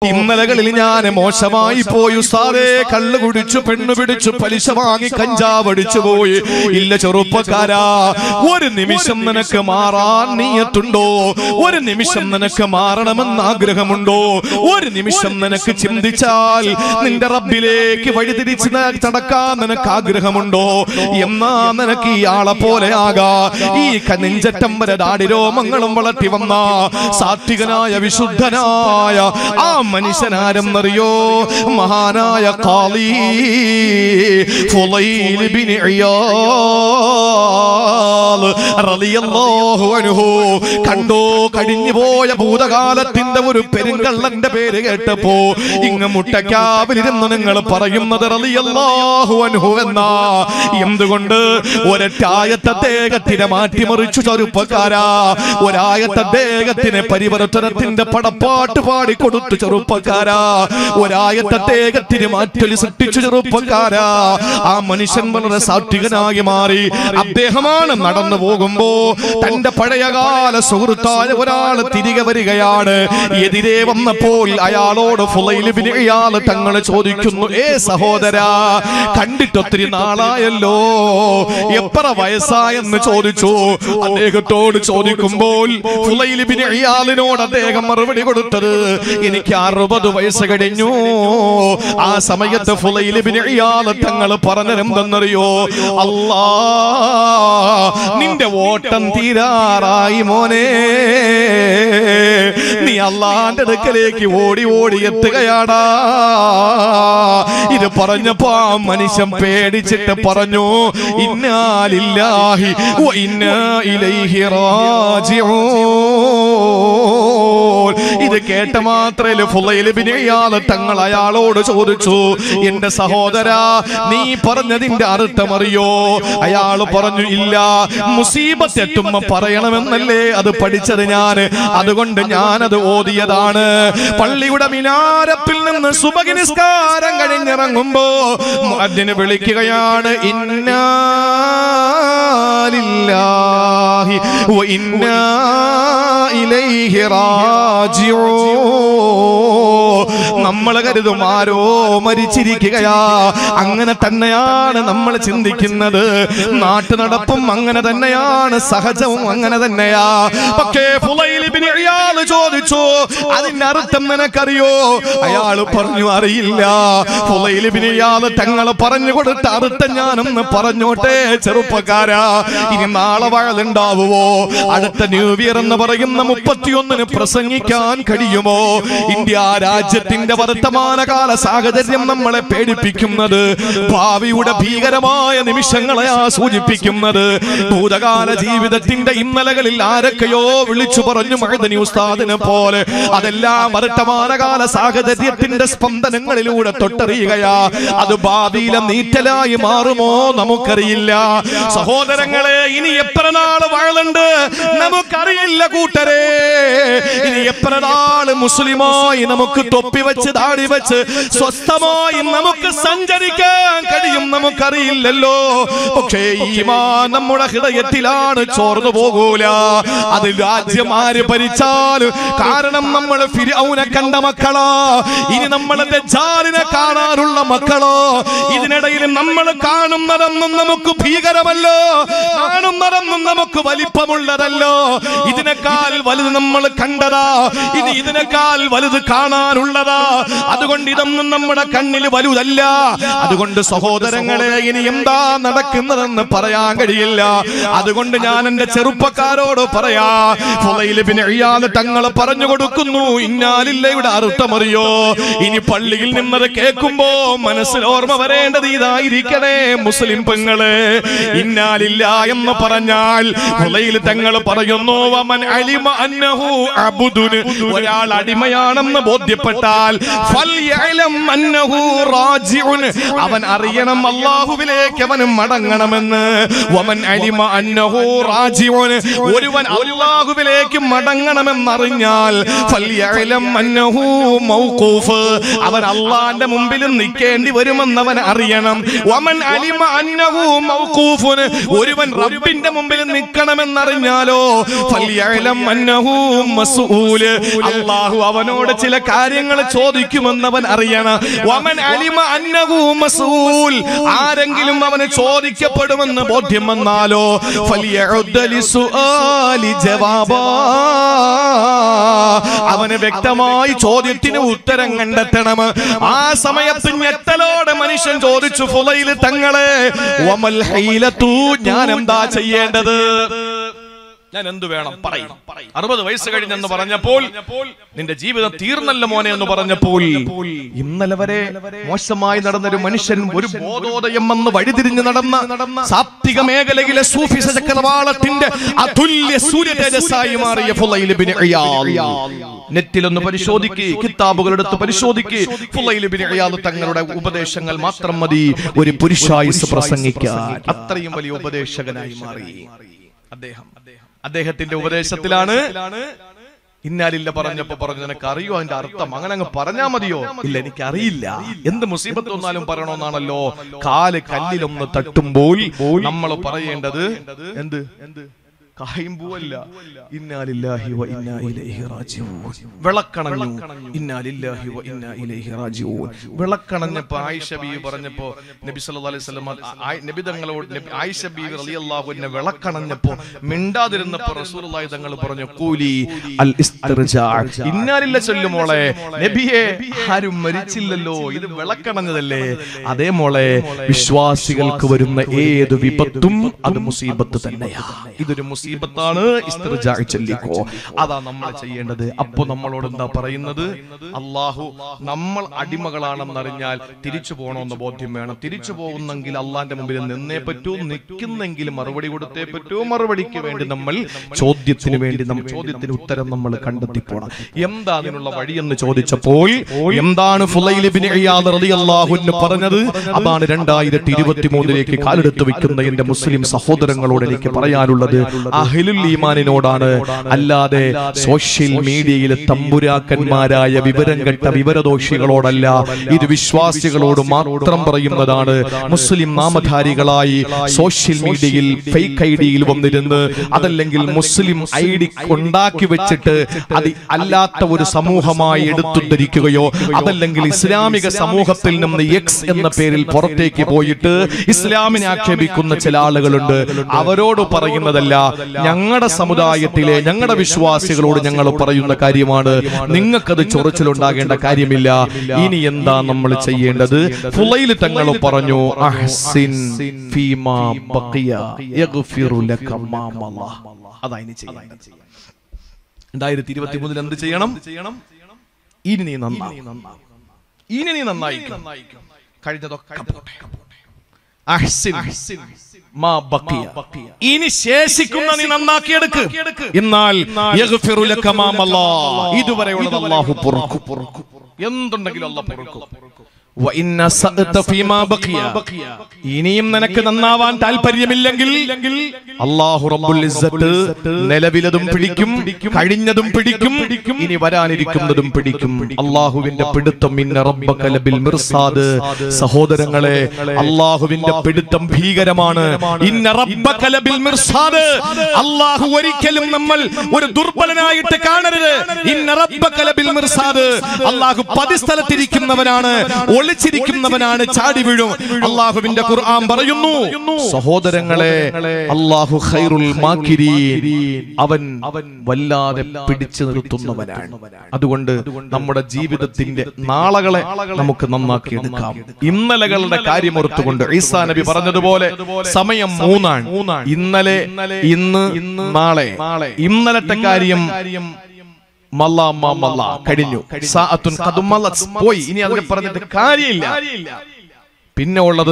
ഇന്നലകളിൽ ഞാൻ മോശമായി പോയി ഉസ്താദേ, കള്ളു കുടിച്ചു, പെണ്ണു പിടിച്ചു, പലിശ വാങ്ങി, കഞ്ചാവ് അടിച്ചു പോയി. ഇല്ല ചെറുപ്പക്കാരാ, ഒരു നിമിഷം നിനക്ക് മാറാൻ നീയത്തുണ്ടോ? ഒരു നിമിഷം നിനക്ക് മാറണമെന്ന് ആഗ്രഹമുണ്ടോ? ഒരു നിമിഷം നിനക്ക് ചിന്തിച്ചാൽ നിന്റെ റബ്ബിലേക്ക് വഴിതിരിച്ച് നടക്കാൻ നിനക്ക് ആഗ്രഹമുണ്ടോ? എന്നാ നിനക്ക് ഈ ആളെ പോലെ ആകാ. ഈ നെഞ്ചറ്റം വരെ ദാടിരോമങ്ങളും വളർത്തി വന്ന സാത്വികനായ വിശുദ്ധനായ ആ മനുഷ്യനാരെന്നറിയോ? മഹാനായ ഖാളി ഫുളൈൽ ബിൻ ഇയാദ് റളിയല്ലാഹു അൻഹു. കണ്ടോ, കഴിഞ്ഞു പോയ ഭൂതകാലത്തിന്റെ ഒരു പെരുങ്കള്ളന്റെ പേര് കേട്ടപ്പോ ഇങ്ങ് മുട്ടക്കാവിലിരുന്ന് നിങ്ങൾ പറയുന്നത് റളിയല്ലാഹു അൻഹു എന്നാ. എന്തുകൊണ്ട്? ഒരൊറ്റായത്തെ ദേഹത്തിനെ മാറ്റിമറിച്ചു ചെറുപ്പക്കാരാ. ഒരായത്തെ ദേഹത്തിനെ പരിവർത്തനത്തിന്റെ പടപ്പാട്ട് പാടിക്കൊടുത്തു ചെറുപ്പക്കാരാ. ഒരായത്തെ ദേഹത്തിന് മാറ്റൊലി സൃഷ്ടിച്ചു ചെറുപ്പക്കാരാ. ആ മനുഷ്യൻ വളരെ സാത്വികനായി മാറി. അദ്ദേഹമാണ് നടന്നു പോകുമ്പോ തന്റെ പഴയകാല സുഹൃത്തായ ഒരാൾ തിരികെ വരികയാണ്. എതിരെ വന്നപ്പോൾ അയാളോട് ഫുളൈൽ ബിൻ ഇയാദ് തങ്ങൾ ചോദിക്കുന്നു, ഏ സഹോദരാ, കണ്ടിട്ടൊത്തിരി നാളായല്ലോ, എത്ര വയസ്സായെന്ന് ചോദിച്ചു. അദ്ദേഹത്തോട് ചോദിക്കുമ്പോൾ ഫുളൈൽ ബിൻ ഇയാദിനോട് അദ്ദേഹം മറുപടി കൊടുത്തത്, എനിക്ക് 60 വയസ്സ് കഴിഞ്ഞു. ആ സമയത്ത് ഫുളൈൽ ബിൻ ഇയാദ് തങ്ങൾ പറഞ്ഞതെന്തെന്നറിയോ? അല്ലാ, നിന്റെ ഓട്ടം തീരാറായി മോനെ, നീ അള്ളാന്റെ അടുക്കലേക്ക് ഓടി ഓടി എത്തുകയാടാ. ഇത് പറഞ്ഞപ്പോ ആ മനുഷ്യൻ പേടിച്ചിട്ട് പറഞ്ഞു, ഇന്നാ ലില്ലാഹി വ ഇന്നാ ഇലൈഹി റാജിഊൻ. ഇത് കേട്ട മാത്രമേ ഫുളൈൽ ബിൻ ഇയാദ് തങ്ങൾ അയാളോട് ചോദിച്ചു, എന്റെ സഹോദരാ, നീ പറഞ്ഞതിന്റെ അർത്ഥം അറിയോ? അയാൾ പറഞ്ഞു, ഇല്ല, മുസീബത്ത് എത്തുമ്പോ പറയണമെന്നല്ലേ അത് പഠിച്ചത് ഞാൻ, അതുകൊണ്ട് ഞാനത് ഓതിയതാണ്. പള്ളിയുടെ മിനാരത്തിൽ നിന്ന് സുബഹി നിസ്കാരം കഴിഞ്ഞിറങ്ങുമ്പോ മുഅദ്ദിൻ വിളിക്കുകയാണ്, ഇന്നാ ലില്ലാഹി വ ഇന്നാ ഇലൈഹി റാജിഊൻ. നമ്മൾ കരുതും ആരോ മരിച്ചിരിക്കുകയാ. അങ്ങനെ തന്നെയാണ് നമ്മൾ ചിന്തിക്കുന്നത്. നാട്ടു നടപ്പും അങ്ങനെ തന്നെയാണ്, സഹജവും അങ്ങനെ തന്നെയാ. പക്ഷേ ഫുളൈൽ ബിൻ ഇയാദ് ചോദിച്ചു, അതിന്റെ അർത്ഥം നിനക്കറിയോ? അയാൾ പറഞ്ഞു, അറിയില്ല. ഫുളൈൽ ബിൻ ഇയാദ് തങ്ങൾ പറഞ്ഞു കൊടുത്ത അർത്ഥം ഞാനൊന്ന് പറഞ്ഞോട്ടെ ചെറുപ്പക്കാരാ. ഇനി നാളെ വഴലുണ്ടാവുമോ? അടുത്ത ന്യൂ ഇയർ എന്ന് പറയുന്ന 31-ന് പ്രസംഗിക്കാൻ കഴിയുമോ? ഇന്ത്യ രാജ്യത്തിന്റെ വർത്തമാനകാല സാഹചര്യം നമ്മളെ പേടിപ്പിക്കുന്നത് ഭാവിയുടെ ഭീകരമായ നിമിഷങ്ങളെയാ സൂചിപ്പിക്കുന്നത്. ഭൂതകാല ജീവിതത്തിന്റെ ഇന്നലകളിൽ ആരൊക്കെയോ വിളിച്ചു പറഞ്ഞു മഅ്ദനി ഉസ്താദിനെ പോലെ. അതെല്ലാം വർത്തമാനകാല സാഹചര്യത്തിന്റെ സ്പന്ദനങ്ങളിലൂടെ തൊട്ടറിയുകയാ. അത് ഭാവിയിലെ നീറ്റലായി മാറുമോ നമുക്കറിയില്ല. സഹോദരങ്ങളെ, ഇനി എത്ര നാള് വാഴുണ്ട് നമുക്കറിയില്ല കൂട്ടരെ. ഇനി എത്ര നാള് മുസ്ലിമായി നമുക്ക് തൊപ്പി വെച്ച് ദാടി വെച്ച് സ്വസ്ഥമായി നമുക്ക് സഞ്ചരിക്കാൻ കഴിയും നമുക്കറിയില്ലല്ലോ. പക്ഷേ ഈമാൻ നമ്മുടെ ഹൃദയത്തിലാണ്, ചോർന്നു പോകൂല. അത് രാജ്യം ആര് ഭരിച്ചാലും. കാരണം നമ്മൾ ഫിർഔനെ കണ്ട മക്കളോ, ഇനി നമ്മൾ ദജ്ജാലിനെ കാണാനുള്ള മക്കളോ. ഇതിനിടയിൽ നമ്മൾ കാണുന്നതൊന്നും നമുക്ക് ഭീകരമല്ലോ, കാണുന്നതൊന്നും നമുക്ക് വലിപ്പമുള്ളതല്ലോ. ഇതിനേക്കാൾ വലുത് നമ്മൾ കണ്ടതാ, ഇനി ഇതിനേക്കാൾ വലുത് കാണാനുള്ളതാ. അതുകൊണ്ട് ഇതൊന്നും നമ്മുടെ കണ്ണിൽ വലുതല്ല. അതുകൊണ്ട് സഹോദരങ്ങളെ, ഇനി എന്താ നടക്കുന്നതെന്ന് പറയാൻ കഴിയില്ല. അതുകൊണ്ട് ഞാൻ എന്റെ ചെറുപ്പക്കാരോട് പറയാ, ഫുളൈൽ ബിൻ ഇയാദ് തങ്ങൾ പറഞ്ഞു കൊടുക്കുന്നു, ഇന്നാലില്ലയുടെ അർത്ഥമറിയോ? ഇനി പള്ളിയിൽ നിന്നത് കേൾക്കുമ്പോ മനസ്സിൽ ഓർമ്മ വരേണ്ടത് ഇതായിരിക്കണേ മുസ്ലിം പെങ്ങളെ. ഇന്നാലില്ല എന്ന് പറഞ്ഞാൽ ഫുളൈൽ തങ്ങൾ പറയുന്നു, വമൻ അലിമ അന്നഹു അബ്ദുൻ, ഒരാൾ അടിമയാണെന്ന് ബോധ്യപ്പെട്ടാൽ ഫൽയഅലം അന്നഹു റാജിഉൻ, അവൻ അറിയണം അല്ലാഹുവിലേക്ക് അവൻ മടങ്ങണമെന്ന്. വമൻ അലിമ അന്നഹു റാജിഉൻ, ഒരുവൻ അല്ലാഹുവിലേക്ക് മടങ്ങണമെന്നറിഞ്ഞാൽ ഫൽയഅലം അന്നഹു മൗഖൂഫ്, അവൻ അല്ലാഹുവിന്റെ മുമ്പിൽ നിൽക്കേണ്ടി വരുമെന്ന് അവൻ അറിയണം. വമൻ അലിമ അന്നഹു മൗഖൂഫുൻ, ഒരുവൻ റബ്ബിന്റെ മുമ്പിൽ നിൽക്കണമെന്നറിഞ്ഞാലോ ഫൽയഅലം അന്നഹു മസ്ഊൽ, അല്ലാഹു അവനോട് ചില കാര്യങ്ങൾ ചോദിക്കും ചോദിക്കുമെന്നവൻ അറിയണം. വമൻ അലിമ അന്നഹു മസ്ഊൽ, ആരെങ്കിലും അവന് ചോദിക്കപ്പെടുമെന്ന് ബോധ്യം വന്നാലോ ഫലിയഉദ്ദ ലിസുആലി ജവാബാ, അവന് വ്യക്തമായി ചോദ്യത്തിന് ഉത്തരം കണ്ടെത്തണം. ആ സമയത്ത് ഞെട്ടലോടെ മനുഷ്യൻ ചോദിച്ചു, ഫുളൈൽ തങ്ങളെ, വമൽ ഹീലതു, ഞാൻ എന്താ ചെയ്യേണ്ടത്, ഞാൻ എന്ത് വേണം പറയും. 60 വയസ്സ് കഴിഞ്ഞെന്ന് പറഞ്ഞപ്പോൾ, നിന്റെ ജീവിതം തീർന്നല്ല മോനെ എന്ന് പറഞ്ഞപ്പോൾ, ഇന്നലെ വരെ മോശമായി നടന്നൊരു മനുഷ്യൻ ഒരു ബോധോദയം വന്ന് വഴിതിരിഞ്ഞ് നടന്ന സാത്വിക മേഖലയിലെ സൂഫി ചക്രവാളത്തിന്റെ അതുല്യ സൂര്യ തേജസ്സായി മാറിയ ഫുളൈൽ ഇബ്നു ഇയാദ്. നെറ്റിലൊന്ന് പരിശോധിക്ക്, കിതാബുകൾ എടുത്ത് പരിശോധിക്ക്. ഫുളൈൽ ഇബ്നു ഇയാദ് തങ്ങളുടെ ഉപദേശങ്ങൾ മാത്രം മതി ഒരു പുരുഷായുസ് പ്രസംഗിക്കാൻ. അത്രയും വലിയ ഉപദേശകനായി മാറി അദ്ദേഹത്തിന്റെ ഉപദേശത്തിലാണ് ഇന്നാലില്ല പറഞ്ഞപ്പോ പറഞ്ഞു, നിനക്ക് അറിയോ അതിന്റെ അർത്ഥം, അങ്ങനെ അങ്ങ് പറഞ്ഞാ മതിയോ? ഇല്ല, എനിക്കറിയില്ല. എന്ത് മുസീബത്ത് വന്നാലും പറയണമെന്നാണല്ലോ. കാല് കല്ലിലൊന്ന് തട്ടുമ്പോൾ നമ്മൾ പറയേണ്ടത് എന്ത്? കായുമ്പൂവല്ല, ഇന്നാലില്ലാഹി വ ഇന്നാ ഇലൈഹി റാജിഊൻ. വിളക്കണഞ്ഞു, ഇന്നാലില്ലാഹി വ ഇന്നാ ഇലൈഹി റാജിഊൻ. വിളക്കണഞ്ഞപ്പോ ആയിഷ ബീവി പറഞ്ഞപ്പോ നബി സല്ലല്ലാഹു അലൈഹി വസല്ലം നബി തങ്ങളോട്, ആയിഷ ബീവി റളിയല്ലാഹു അൻഹ വിളക്കണഞ്ഞപ്പോ മിണ്ടാതിരുന്നപ്പോ റസൂലുള്ളാഹി തങ്ങൾ പറഞ്ഞു, ഖൂലി അൽ ഇസ്തിർജാ, ഇന്നാലില്ല ചൊല്ലു മോളെ. നബിയെ, ആരും മരിച്ചില്ലല്ലോ, ഇത് വിളക്കണഞ്ഞതല്ലേ. അതേ മോളെ, വിശ്വാസികൾക്ക് വരുന്ന ഏത് വിപത്തും അത് മുസീബത്ത് തന്നെയാ. ഇതൊരു മുസീബത്താണ്. ഇസ്തിർജാ ചൊല്ലിക്കോ, അതാ നമ്മൾ ചെയ്യേണ്ടത്. അപ്പൊ നമ്മളോട് എന്താ പറയുന്നത്? അള്ളാഹു നമ്മൾ അടിമകളാണെന്നറിഞ്ഞാൽ തിരിച്ചു പോകണമെന്ന് ബോധ്യം വേണം. തിരിച്ചു പോകുന്നെങ്കിൽ അള്ളാന്റെ മുമ്പിൽ നിന്നേ പറ്റൂ, നിൽക്കുന്നെങ്കിൽ മറുപടി കൊടുത്തേ പറ്റൂ. മറുപടിക്ക് വേണ്ടി നമ്മൾ ചോദ്യത്തിന് ഉത്തരം നമ്മൾ കണ്ടെത്തി പോണം. എന്താ അതിനുള്ള വഴിയെന്ന് ചോദിച്ചപ്പോൾ എന്താണ് ഫുളൈൽ ഇബ്നു ഇയാദ് റളിയല്ലാഹു അൻഹു പറഞ്ഞത്? അതാണ് 2023 കാലെടുത്ത് വെക്കുന്ന എന്റെ മുസ്ലിം സഹോദരങ്ങളോട് എനിക്ക് പറയാനുള്ളത്. അഹ്ലുൽ ഈമാനിനോടാണ്, അല്ലാതെ സോഷ്യൽ മീഡിയയിലെ തമ്പുരാക്കന്മാരായ വിവരം കെട്ട വിവരദോഷികളോടല്ല. ഇത് വിശ്വാസികളോട് മാത്രം പറയുന്നതാണ്. മുസ്ലിം നാമധാരികളായി സോഷ്യൽ മീഡിയയിൽ ഫേക്ക് ഐഡിയിൽ വന്നിരുന്ന്, അതല്ലെങ്കിൽ മുസ്ലിം ഐഡി ഉണ്ടാക്കി വെച്ചിട്ട് അത് അല്ലാത്ത ഒരു സമൂഹമായി എടുത്തുദ്ധരിക്കുകയോ, അതല്ലെങ്കിൽ ഇസ്ലാമിക സമൂഹത്തിൽ നിന്ന് എക്സ് എന്ന പേരിൽ പുറത്തേക്ക് പോയിട്ട് ഇസ്ലാമിനെ ആക്ഷേപിക്കുന്ന ചില ആളുകളുണ്ട്. അവരോട് പറയുന്നതല്ല, ഞങ്ങളുടെ സമുദായത്തിലെ ഞങ്ങളുടെ വിശ്വാസികളോട് ഞങ്ങൾ പറയുന്ന കാര്യമാണ്. നിങ്ങൾക്കത് ചൊറിച്ചിലുണ്ടാകേണ്ട കാര്യമില്ല. ഇനി എന്താ നമ്മൾ ചെയ്യേണ്ടത്? ഫുളൈൽ തങ്ങൾ പറഞ്ഞു, അഹ്സിൻ ഫീമാ ബഖിയ യഗ്ഫിറു ലക മാ മള. അതാ ഇനി ചെയ്യേണ്ടത്. 2023 എന്ത് ചെയ്യണം? ഇനി നീ നന്നായിക്കും. കഴിഞ്ഞതൊക്കെ പോട്ടെ. അഹ്സിൻ മാ ബഖിയ, ഇനി ശേഷിക്കുന്ന നീ നന്നാക്കിയെടുക്ക്. എന്നാൽ യഗ്ഫിറു ലക മാ മള, ഇതുവരെയുള്ളത് അല്ലാഹു പൊറുക്കും. എന്തുണ്ടെങ്കിലും അല്ലാഹു പൊറുക്കും. ഇനിയും നിനക്ക് നന്നാവാൻ താല്പര്യമില്ലെങ്കിൽ അല്ലാഹു റബ്ബുൽ ഇസ്സത്ത് നിലവിലതും പിടിക്കും, കഴിഞ്ഞതും പിടിക്കും, ഇനി വരാനിരിക്കുന്നതും പിടിക്കും. അല്ലാഹുവിന്റെ പിടുത്തം ഇന്ന റബ്ബക ലബിൽ മിർസാദ്. സഹോദരങ്ങളെ, അല്ലാഹുവിന്റെ പിടുത്തം ഭീകരമാണ്. ഇന്ന റബ്ബക ലബിൽ മിർസാദ്. അല്ലാഹു ഒരിക്കലും നമ്മൾ ഒരു ദുർബലനായിട്ട് കാണരുത്. ഇന്ന റബ്ബക ലബിൽ മിർസാദ്. അല്ലാഹു പതിസ്ഥലത്തിരിക്കുന്നവനാണ്, ഒളിച്ചിരിക്കുന്നവനാണ്, ചാടി വീഴും. അല്ലാഹുവിന്റെ ഖുർആൻ പറയുന്നു, സഹോദരങ്ങളെ, അല്ലാഹു ഖൈറുൽ മാകിരീൻ, അവൻ വല്ലാതെ പിടിച്ചു നിർത്തുന്നവനാണ്. അതുകൊണ്ട് നമ്മുടെ ജീവിതത്തിന്റെ നാളകളെ നമുക്ക് നന്നാക്കിയെടുക്കാം. ഇന്നലകളുടെ കാര്യം ഓർത്തുകൊണ്ട് ഈസാ നബി പറഞ്ഞതുപോലെ സമയം 3 ആണ്. ഇന്നലെ, ഇന്ന്, നാളെ. ഇന്നലത്തെ കാര്യം കഴിഞ്ഞു. പോയി, ഇനി അതിനെ പറഞ്ഞിട്ട് കാര്യമില്ല. പിന്നെ ഉള്ളത്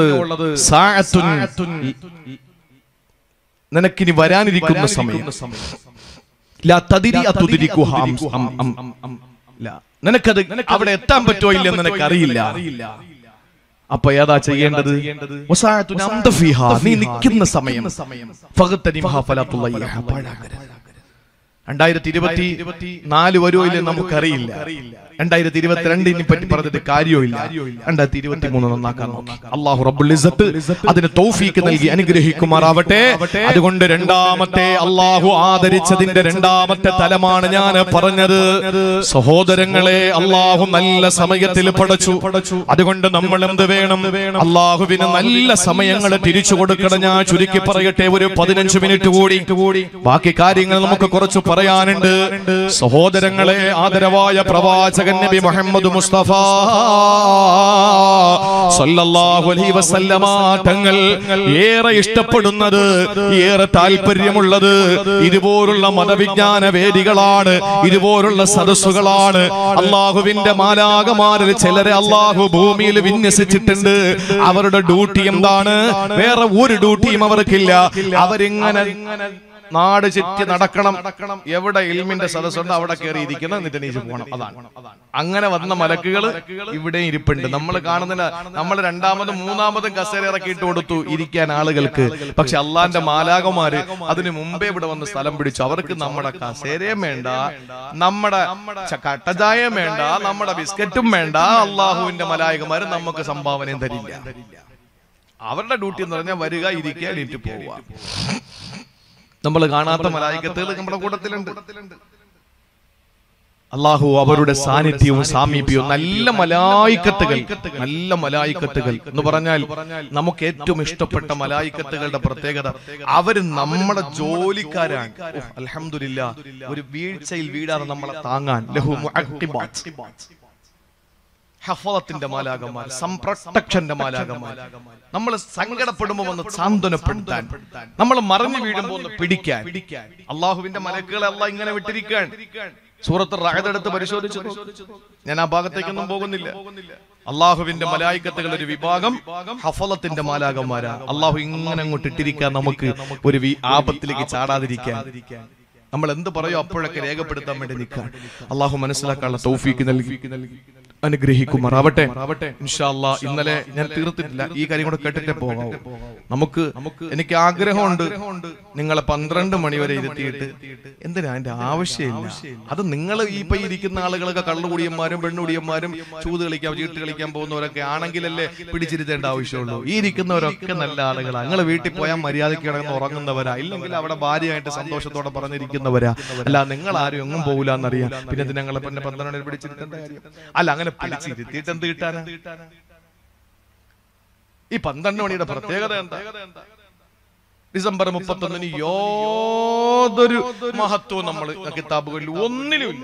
നിനക്കിനി വരാനിരിക്കുന്ന സമയം. നിനക്കത് അവിടെ എത്താൻ പറ്റോ ഇല്ലെന്ന് നിനക്കറിയില്ല. അപ്പൊ ഏതാ ചെയ്യേണ്ടത്? നീ നിൽക്കുന്ന സമയം 2024 വരുമോ ഇല്ലെന്ന് നമുക്കറിയില്ല. 2022 പറ്റി പറഞ്ഞിട്ട് കാര്യമില്ല. 2023 നന്നാക്കാൻ നോക്കി. അല്ലാഹു റബ്ബുൽ ഇസ്സത്ത് അതിന് തൗഫീക്ക് നൽകി അനുഗ്രഹിക്കുമാറാവട്ടെ. അതുകൊണ്ട് രണ്ടാമത്തെ അല്ലാഹു ആദരിച്ചതിന്റെ രണ്ടാമത്തെ തലമാണ് ഞാൻ പറഞ്ഞത്. സഹോദരങ്ങളെ, അല്ലാഹു നല്ല സമയത്തിൽ പടച്ചു. അതുകൊണ്ട് നമ്മൾ എന്ത് വേണം? അല്ലാഹുവിന് നല്ല സമയങ്ങൾ തിരിച്ചു കൊടുക്കണം. ഞാൻ ചുരുക്കി പറയട്ടെ, ഒരു 15 മിനിറ്റ് കൂടി, ബാക്കി കാര്യങ്ങൾ നമുക്ക് കുറച്ച് പറയാനുണ്ട്. സഹോദരങ്ങളെ, ആദരവായ പ്രവാചകൻ നബി മുഹമ്മദ് മുസ്തഫ സല്ലല്ലാഹു അലൈഹി വസല്ലമ തങ്ങൾ ഏറെ ഇഷ്ടപ്പെടുന്നത്, ഏറെ താല്പര്യമുള്ളത് ഇതുപോലുള്ള മതവിജ്ഞാന വേദികളാണ്, ഇതുപോലുള്ള സദസ്സുകളാണ്. അള്ളാഹുവിന്റെ മാലാകമാരിൽ ചിലരെ അള്ളാഹു ഭൂമിയിൽ വിന്യസിച്ചിട്ടുണ്ട്. അവരുടെ ഡ്യൂട്ടി എന്താണ്? വേറെ ഒരു ഡ്യൂട്ടിയും അവർക്കില്ല. അവരിങ്ങനെ നാട് ചുറ്റി നടക്കണം. എവിടെ ഇൽമിന്റെ സദസ്സുണ്ട് അവിടെ കയറി ഇരിക്കണം, എന്നിട്ട് എണീച്ച് പോകണം. അതാണ്. അങ്ങനെ വന്ന മലക്കുകൾ ഇവിടെ ഇരിപ്പുണ്ട്. നമ്മൾ കാണുന്നില്ല. നമ്മൾ രണ്ടാമതും മൂന്നാമതും കസേര ഇറക്കിയിട്ട് കൊടുത്തു ഇരിക്കാൻ ആളുകൾക്ക്. പക്ഷെ അള്ളാന്റെ മാലാകമാര് അതിനു മുമ്പേ ഇവിടെ വന്ന് സ്ഥലം പിടിച്ചു. അവർക്ക് നമ്മുടെ കസേരയും വേണ്ട, നമ്മുടെ കട്ടചായയും വേണ്ട, നമ്മുടെ ബിസ്ക്കറ്റും വേണ്ട. അള്ളാഹുവിന്റെ മലായികമാര് നമുക്ക് സംഭാവനയും തരില്ല. അവരുടെ ഡ്യൂട്ടി എന്ന് പറഞ്ഞാൽ വരിക, ഇരിക്കുക, എണീറ്റ് പോവുക. നമ്മൾ കാണാത്ത മലായികത്തുകൾ നമ്മുടെ കൂട്ടത്തിലുണ്ട്. അള്ളാഹു അവരുടെ സാന്നിധ്യവും സാമീപ്യവും നല്ല മലായികത്തുകൾ എന്ന് പറഞ്ഞാൽ നമുക്ക് ഏറ്റവും ഇഷ്ടപ്പെട്ട മലായികത്തുകളുടെ പ്രത്യേകത, അവര് നമ്മുടെ ജോലിക്കാരാണ്. അൽഹംദുലില്ലാഹ്, ഒരു വീഴ്ചയിൽ വീഴാതെ നമ്മളെ താങ്ങാൻ ലഹു മുഅഖിബാത്ത്, ഹഫളത്തിന്റെ മാലാകമാർ, സംപ്രൊട്ടക്ഷന്റെ മാലാകമാർ, നമ്മൾ സങ്കടപ്പെടുമ്പോൾ ഒന്ന് സാന്ത്വനപ്പെടുത്താൻ, നമ്മൾ മറിഞ്ഞു വീഴുമ്പോൾ ഒന്ന് പിടിക്കാൻ അള്ളാഹുവിന്റെ മലക്കുകളെ അള്ളാഹ് ഇങ്ങനെ വിട്ടിരിക്കാൻ. സൂറത്തുൽ റഅദ് എടുത്ത് പരിശോധിച്ചു. ഞാൻ ആ ഭാഗത്തേക്കൊന്നും പോകുന്നില്ല. അള്ളാഹുവിന്റെ മലായികത്തുകൾ ഒരു വിഭാഗം ഹഫളത്തിന്റെ മാലാകമാരാ. അള്ളാഹു ഇങ്ങനെ അങ്ങോട്ട് ഇട്ടിരിക്കാൻ, നമുക്ക് ഒരു ആപത്തിലേക്ക് ചാടാതിരിക്കാൻ. നമ്മൾ എന്ത് പറയോ അപ്പോഴൊക്കെ രേഖപ്പെടുത്താൻ വേണ്ടി നിൽക്കാൻ അള്ളാഹു മനസ്സിലാക്കാനുള്ള തൗഫീക്ക് നൽകി അനുഗ്രഹിക്കുമാറാവട്ടെ. ഇൻഷാ അല്ലാഹ് ഇന്നലെ ഞാൻ തീർത്തിട്ടില്ല, ഈ കാര്യം കൂടെ കേട്ടിട്ടേ പോകാവൂ. എനിക്ക് ആഗ്രഹമുണ്ട് നിങ്ങളെ 12 മണി വരെ ഇരുത്തിയിട്ട്. എന്തിനാ? അതിന്റെ ആവശ്യമില്ല. അത് നിങ്ങൾ ഈ ഇപ്പൊ ഇരിക്കുന്ന ആളുകളൊക്കെ കള്ളുകുടിയന്മാരും പെണ്ണുകുടിയന്മാരും ചൂത് കളിക്കാൻ ചീട്ട് കളിക്കാൻ പോകുന്നവരൊക്കെ ആണെങ്കിലല്ലേ പിടിച്ചിരുത്തേണ്ട ആവശ്യമുള്ളൂ. ഈ ഇരിക്കുന്നവരൊക്കെ നല്ല ആളുകളാണ്. നിങ്ങൾ വീട്ടിൽ പോയാൽ മര്യാദയ്ക്ക് കിടന്ന് ഉറങ്ങുന്നവരാ, ഇല്ലെങ്കിൽ അവിടെ ഭാര്യയായിട്ട് സന്തോഷത്തോടെ പറഞ്ഞിരിക്കുന്നവരാ. അല്ല, നിങ്ങൾ ആരും എങ്ങും പോകില്ല എന്നറിയാം. പിന്നെ ഞങ്ങളെ 12 മണി പിടിച്ചിരുത്തേണ്ട കാര്യം അല്ല. അങ്ങനെ പിടിച്ചിരുത്തിയിട്ട് എന്ത് കിട്ടാനാ? ഈ 12 മണിയുടെ പ്രത്യേകത എന്താ? ഡിസംബർ 31 യാതൊരു മഹത്വവും നമ്മൾ കിതാബുകളിൽ ഒന്നിലുമില്ല.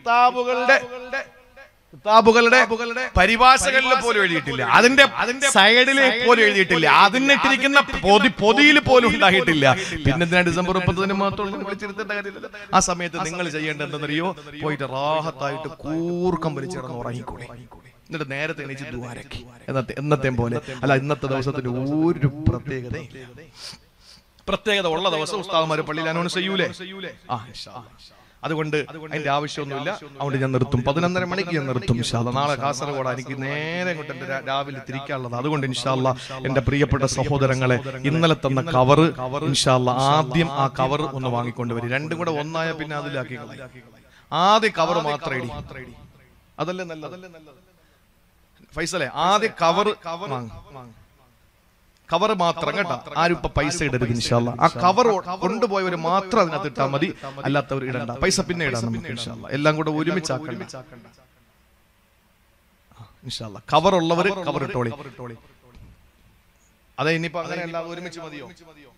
കിതാബുകളുടെ പരിഭാഷകളിൽ പോലും എഴുതിയിട്ടില്ല. അതിന്റെ സൈഡിൽ പോലും എഴുതിയിട്ടില്ല. അതിനിട്ടിരിക്കുന്ന പൊതിയിൽ പോലും ഉണ്ടായിട്ടില്ല. പിന്നെ ഡിസംബർ 30 മാത്രം വിളിച്ചിരുത്തേണ്ട കാര്യമില്ല. ആ സമയത്ത് നിങ്ങൾ ചെയ്യേണ്ടത് എന്തെന്നറിയോ? പോയിട്ട് റാഹത്തായിട്ട് കൂർക്കം വലിച്ചിടന്ന് ഉറങ്ങിക്കൂടെ, എന്നിട്ട് നേരത്തെ എണീച്ച് ദുആരക്കി. എന്നത്തെ പോലെ അല്ല. ഇന്നത്തെ ദിവസത്തിന് ഒരു പ്രത്യേകത ഉള്ള ദിവസം ഉസ്താദുമാര് പള്ളിയിൽ അനൗൺസ് ചെയ്യൂലേ? അതുകൊണ്ട് അതിന്റെ ആവശ്യമൊന്നുമില്ല. അതുകൊണ്ട് ഞാൻ നിർത്തും. 11:30 മണിക്ക് ഞാൻ നിർത്തും ഇൻഷാ അല്ലാഹ്. നാളെ കാസർഗോഡ് എനിക്ക് നേരെ ഇങ്ങോട്ട് എന്റെ രാവിലെ തിരിക്കാനുള്ളത്. അതുകൊണ്ട് ഇൻഷാ അല്ലാഹ് എന്റെ പ്രിയപ്പെട്ട സഹോദരങ്ങളെ, ഇന്നലെ തന്ന കവർ ഇൻഷാ അല്ലാഹ് ആദ്യം ആ കവർ ഒന്ന് വാങ്ങിക്കൊണ്ടുവരും. രണ്ടും കൂടെ ഒന്നായ പിന്നെ അതിലാക്കി ആദ്യ കവർ മാത്രം ഇടി. അതല്ലേ നല്ലത് ഫൈസലെ? ആദ്യ കവർ മാത്രം കേട്ടോ. ആരും ഇപ്പൊ പൈസ ഇടരുത് ഇൻഷാ അല്ലാഹ്. ആ കവർ കൊണ്ടുപോയവർ മാത്രം അതിനകത്ത് ഇട്ടാൽ മതി, അല്ലാത്തവർ ഇടണ്ട. പൈസ പിന്നെ ഇടാം നമുക്ക് ഇൻഷാ അല്ലാഹ്. എല്ലാം കൂടെ ഒരുമിച്ചാക്കണ്ട ഇൻഷാ അല്ലാഹ്. കവർ ഉള്ളവർ കവർ ഇട്ടോളി. അതെ, ഇനിയിപ്പോ അങ്ങനെ അല്ലാതെ ഒരുമിച്ച് മതിയോ?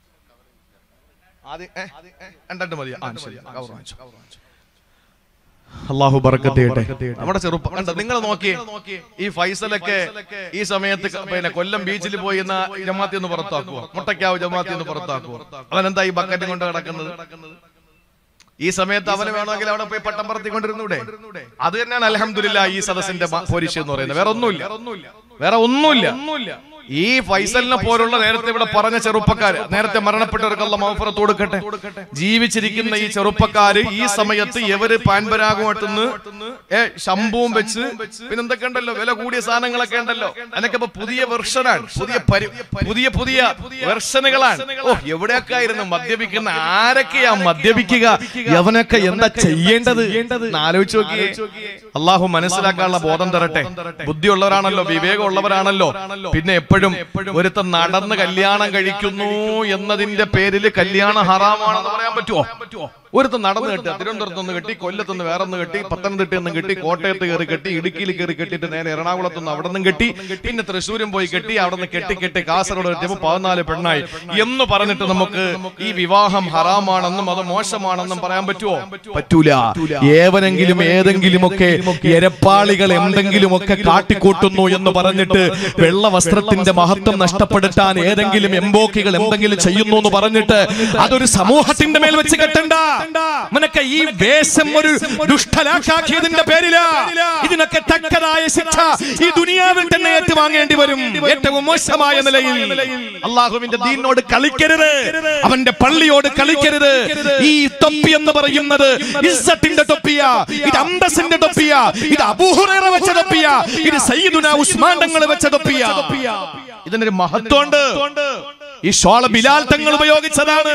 ആദ്യം രണ്ടിട്ട് മതിയോ? ശരി, കവർ വാങ്ങിച്ചു. അള്ളാഹു ബർക്കത്ത് ചെയ്യട്ടെ. നമ്മുടെ ചെറുപ്പം നിങ്ങൾ നോക്കിയേ, ഈ ഫൈസലൊക്കെ ഈ സമയത്ത് പിന്നെ കൊല്ലം ബീച്ചിൽ പോയി ജമാഅത്തി ഒന്ന് പുറത്താക്കുവോ? മുട്ടയ്ക്കാവ് ജമാഅത്തി ഒന്ന് പുറത്താക്കുവോ? അവനെന്താ ഈ ബക്കറ്റ് കൊണ്ട് കിടക്കുന്നത്? ഈ സമയത്ത് അവന് വേണമെങ്കിൽ അവിടെ പോയി പട്ടം പറത്തിക്കൊണ്ടിരുന്നൂടെ? അത് തന്നെയാണ് അൽഹംദുലില്ലാഹ് ഈ സദസ്സിന്റെ പോരിശ എന്ന് പറയുന്നത്. വേറെ ഒന്നുമില്ല. ഈ ഫൈസലിനെ പോലുള്ള നേരത്തെ ഇവിടെ പറഞ്ഞ ചെറുപ്പക്കാര്, നേരത്തെ മരണപ്പെട്ടവർക്ക് അല്ലാഹു മഗ്ഫിറത്ത് കൊടുക്കട്ടെ, ജീവിച്ചിരിക്കുന്ന ഈ ചെറുപ്പക്കാര് ഈ സമയത്ത് എവര് പാൻപരാഗമായിട്ടെന്ന് ശംഭുവും വെച്ച് പിന്നെന്തൊക്കെ ഉണ്ടല്ലോ, വില കൂടിയ സാധനങ്ങളൊക്കെ ഉണ്ടല്ലോ, അതിനൊക്കെ ഇപ്പൊ പുതിയ വെർഷനാണ്, പുതിയ പുതിയ വെർഷനുകളാണ്. ഓ, എവിടെയൊക്കെ ആയിരുന്നു മദ്യപിക്കുന്ന, ആരൊക്കെയാ മദ്യപിക്കുക, യവനൊക്കെ എന്താ ചെയ്യേണ്ടത് ആലോചിച്ച് നോക്കിയേ. അള്ളാഹു മനസ്സിലാക്കാനുള്ള ബോധം തരട്ടെ. ബുദ്ധിയുള്ളവരാണല്ലോ, വിവേകമുള്ളവരാണല്ലോ. പിന്നെ എപ്പോഴും ഒരുത്തൻ നടന്ന് കല്യാണം കഴിക്കുന്നു എന്നതിന്റെ പേരിൽ കല്യാണം ഹറാമാണെന്ന് പറയാൻ പറ്റുമോ? ഒരുത്തൻ നടന്ന് കെട്ടി, തിരുവനന്തപുരത്തൊന്ന് കെട്ടി, കൊല്ലത്തുനിന്ന് വേറൊന്ന് കെട്ടി, പത്തനംതിട്ടയിൽ നിന്നും കെട്ടി, കോട്ടയത്ത് കയറി കെട്ടി, ഇടുക്കിയിൽ കയറി കെട്ടിയിട്ട് നേരെ എറണാകുളത്തുനിന്ന് അവിടെ നിന്നും കെട്ടി, പിന്നെ തൃശ്ശൂരും പോയി കെട്ടി, അവിടെ നിന്ന് കെട്ടി കാസർഗോഡ് എത്തിയപ്പോൾ 14 പെണ്ണായി എന്ന് പറഞ്ഞിട്ട് നമുക്ക് ഈ വിവാഹം ഹറാമാണെന്നും അത് മോശമാണെന്നും പറയാൻ പറ്റുമോ? പറ്റൂല. ഏവനെങ്കിലും ഏതെങ്കിലുമൊക്കെ എരപ്പാളികൾ എന്തെങ്കിലുമൊക്കെ കാട്ടിക്കൂട്ടുന്നു എന്ന് പറഞ്ഞിട്ട് വെള്ള വസ്ത്രത്തിന്റെ മഹത്വം നഷ്ടപ്പെടുത്താൻ ഏതെങ്കിലും എംബോക്കികൾ എന്തെങ്കിലും ചെയ്യുന്നു എന്ന് പറഞ്ഞിട്ട് അതൊരു സമൂഹത്തിന്റെ മേൽ വെച്ച് കെട്ടണ്ട. നിനക്ക് ഈ വേഷം ഒരു ദുഷ്ടലാക്കാക്കിയതിന്റെ പേരില ഇതിനൊക്കെ തക്കതായ ശിക്ഷ ഈ ദുനിയാവിൽ തന്നെ ഏറ്റുവാങ്ങേണ്ടി വരും. ഏറ്റവും മോശമായ നിലയിൽ അള്ളാഹുവിന്റെ ദീനിനോട് കളിക്കരുത്, അവന്റെ പള്ളിയോട് കളിക്കരുത്. ഈ തൊപ്പി എന്ന് പറയുന്നത് ഇസ്സത്തിന്റെ തൊപ്പിയ, ഇത് അന്തസ്സിന്റെ തൊപ്പിയ, ഇത് അബൂ ഹുറൈറ വെച്ച തൊപ്പിയ, ഇത് സയ്യിദുനാ ഉസ്മാൻ തങ്ങൾ വെച്ച തൊപ്പിയ. ഇതിനൊരു മഹത്വമുണ്ട്. ഈ ഷോള ബിലാൽ തങ്ങൾ ഉപയോഗിച്ചതാണ്.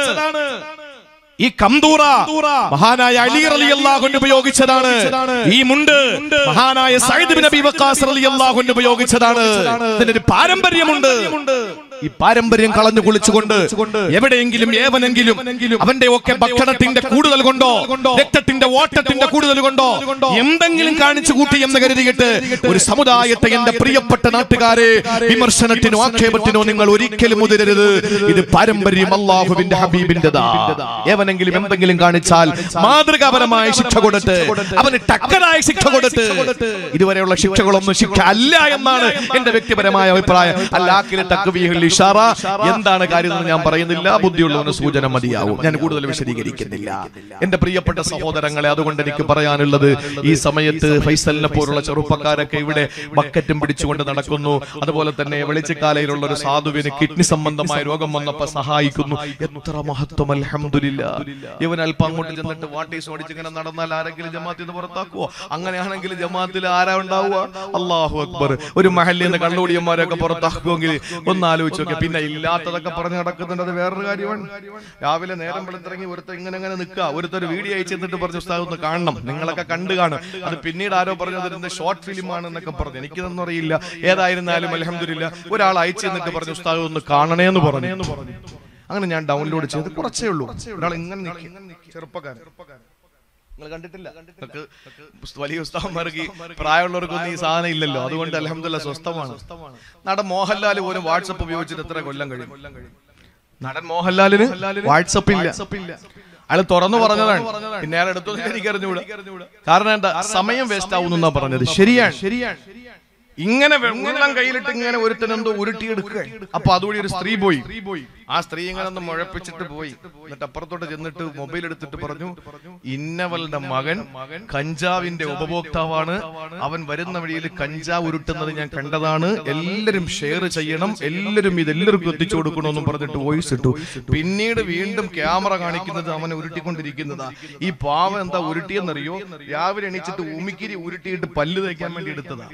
ഈ കംദൂറ മഹാനായ അലി റളിയല്ലാഹു അൻഹു ഉപയോഗിച്ചതാണ്. ഈ മുണ്ട് മഹാനായ സഅദ് ഇബ്നു അബീ വഖാസ് റളിയല്ലാഹു അൻഹു ഉപയോഗിച്ചതാണ്. ഇതിനൊരു പാരമ്പര്യമുണ്ട്. ഈ പാരമ്പര്യം കളഞ്ഞു കുളിച്ചുകൊണ്ട് എവിടെയെങ്കിലും ഏവനെങ്കിലും അവന്റെ ഒക്കെ ഭക്ഷണത്തിന്റെ കൂടുതൽ കൊണ്ടോ രക്തത്തിന്റെ ഓട്ടത്തിന്റെ കൂടുതൽ കൊണ്ടോ എന്തെങ്കിലും കാണിച്ചു കൂട്ടി എന്ന് കരുതിയിട്ട് ഒരു സമുദായത്തെ, എന്റെ പ്രിയപ്പെട്ട നാട്ടുകാരെ, വിമർശനത്തിനോ ആക്ഷേപത്തിനോ നിങ്ങൾ ഒരിക്കലും മുതിരരുത്. ഇത് പാരമ്പര്യം അല്ലാഹുവിന്റെ ഹബീബിന്റെതാ. ഏവനെങ്കിലും എന്തെങ്കിലും കാണിച്ചാൽ മാതൃകാപരമായ ശിക്ഷ കൊടുത്ത്, അവന് ടക്കറായ ശിക്ഷ കൊടുത്ത്, ഇതുവരെയുള്ള ശിക്ഷകളൊന്നും ശിക്ഷ അല്ല എന്നാണ് എന്റെ വ്യക്തിപരമായ അഭിപ്രായം. അല്ലാഖിലെ തക്വീഹുൽ ഇഷാറ എന്താണ് കാര്യം എന്ന് ഞാൻ പറയുന്നില്ല, ബുദ്ധിയുള്ളവന് സൂചന മതിയാവും. ഞാൻ കൂടുതൽ വിശദീകരിക്കുന്നില്ല. എന്റെ പ്രിയപ്പെട്ട സഹോദരങ്ങളെ, അതുകൊണ്ട് എനിക്ക് പറയാനുള്ളത്, ഈ സമയത്ത് ഫൈസലിനെ പോലുള്ള ചെറുപ്പക്കാരൊക്കെ ഇവിടെ ബക്കറ്റും പിടിച്ചുകൊണ്ട് നടക്കുന്നു. അതുപോലെ തന്നെ വെളിച്ചക്കാലയിലുള്ള ഒരു സാധുവിന് കിഡ്നി സംബന്ധമായ രോഗം വന്നപ്പോ സഹായിക്കുന്നു. എത്ര മഹത്വം! അൽഹംദുലില്ലാ. ഇവൻ അല്പം അങ്ങോട്ട് ചെന്നിട്ട് വാട്ടീസ് ഓടിച്ചിങ്ങനെ നടന്നാൽ ആരെങ്കിലും ജമാഅത്തിൽ നിന്ന് പുറത്താക്കുവോ? അങ്ങനെയാണെങ്കിൽ ജമാഅത്തിൽ ആരാ ഉണ്ടാവുക? അല്ലാഹു അക്ബർ. ഒരു മഹല്ലിൽ നിന്ന് കള്ളുകൂടിയന്മാരൊക്കെ പുറത്താക്കുമെങ്കിൽ ഒന്ന് ആലോചിച്ചു. പിന്നെ ഇല്ലാത്തതൊക്കെ പറഞ്ഞു നടക്കുന്നുണ്ട്. അത് വേറൊരു കാര്യമാണ്. രാവിലെ നേരം വെളുത്തിറങ്ങി ഒരുത്തർ ഇങ്ങനെ നിൽക്കുക, ഒരുത്തൊരു വീഡിയോ അയച്ചു തന്നിട്ട് പറഞ്ഞു ഉസ്താദ് ഒന്ന് കാണണം. നിങ്ങളൊക്കെ കണ്ടു കാണും. അത് പിന്നീട് ആരോ പറഞ്ഞത് ഷോർട്ട് ഫിലിം ആണ് എന്നൊക്കെ പറഞ്ഞു. എനിക്കിതൊന്നും അറിയില്ല. ഏതായിരുന്നാലും അൽഹംദുലില്ലാ ഒരാൾ അയച്ചു തന്നിട്ട് പറഞ്ഞു ഉസ്താദ് ഒന്ന് കാണണേന്ന് പറഞ്ഞു. അങ്ങനെ ഞാൻ ഡൗൺലോഡ് ചെയ്ത് കുറച്ചേ ഉള്ളൂ. ഒരാൾ ഇങ്ങനെ ചെറുപ്പക്കാരൻ, നിങ്ങൾ കണ്ടിട്ടില്ല. വലിയ ഉസ്താദന്മാർക്ക് പ്രായമുള്ളവർക്കൊന്നും ഈ സാധനം ഇല്ലല്ലോ. അതുകൊണ്ട് അൽഹംദുലില്ലാ സ്വസ്ഥമാണ്. നടൻ മോഹൻലാൽ പോലും വാട്സപ്പ് ഉപയോഗിച്ചിട്ട് എത്ര കൊല്ലം കഴിയും? നടൻ മോഹൻലാലിന് വാട്സപ്പ് ഇല്ല. അയാൾ തുറന്നു പറഞ്ഞതാണ്. പിന്നെ അയാൾ എടുത്തൊന്നും എനിക്ക് അറിഞ്ഞുകൂടാ. കാരണം എന്താ? സമയം വേസ്റ്റ് ആവുന്ന പറഞ്ഞത്. ശരിയാണ്. ഇങ്ങനെ വെള്ളം കയ്യിലിട്ട് ഇങ്ങനെ ഒരുത്തനെന്തോ ഉരുട്ടിയെടുക്കുക. അപ്പൊ അതുവഴി ഒരു സ്ത്രീ പോയി. ആ സ്ത്രീ ഇങ്ങനെ ഒന്ന് മുഴപ്പിച്ചിട്ട് പോയി. എന്നിട്ട് അപ്പുറത്തോട്ട് ചെന്നിട്ട് മൊബൈൽ എടുത്തിട്ട് പറഞ്ഞു, ഇന്നവളുടെ മകൻ കഞ്ചാവിന്റെ ഉപഭോക്താവാണ്. അവൻ വരുന്ന വഴിയിൽ കഞ്ചാവ് ഉരുട്ടുന്നത് ഞാൻ കണ്ടതാണ്. എല്ലാരും ഷെയർ ചെയ്യണം, എല്ലാരും ഇതെല്ലാവർക്കും എത്തിച്ചു കൊടുക്കണമെന്നും പറഞ്ഞിട്ട് വോയിസ് ഇട്ടു. പിന്നീട് വീണ്ടും ക്യാമറ കാണിക്കുന്നത് അവനെ ഉരുട്ടിക്കൊണ്ടിരിക്കുന്നതാ. ഈ പാവം എന്താ ഉരുട്ടിയെന്നറിയോ? രാവിലെ എണീച്ചിട്ട് ഉമിക്കിരി ഉരുട്ടിയിട്ട് പല്ല് തേക്കാൻ വേണ്ടി എടുത്തതാ.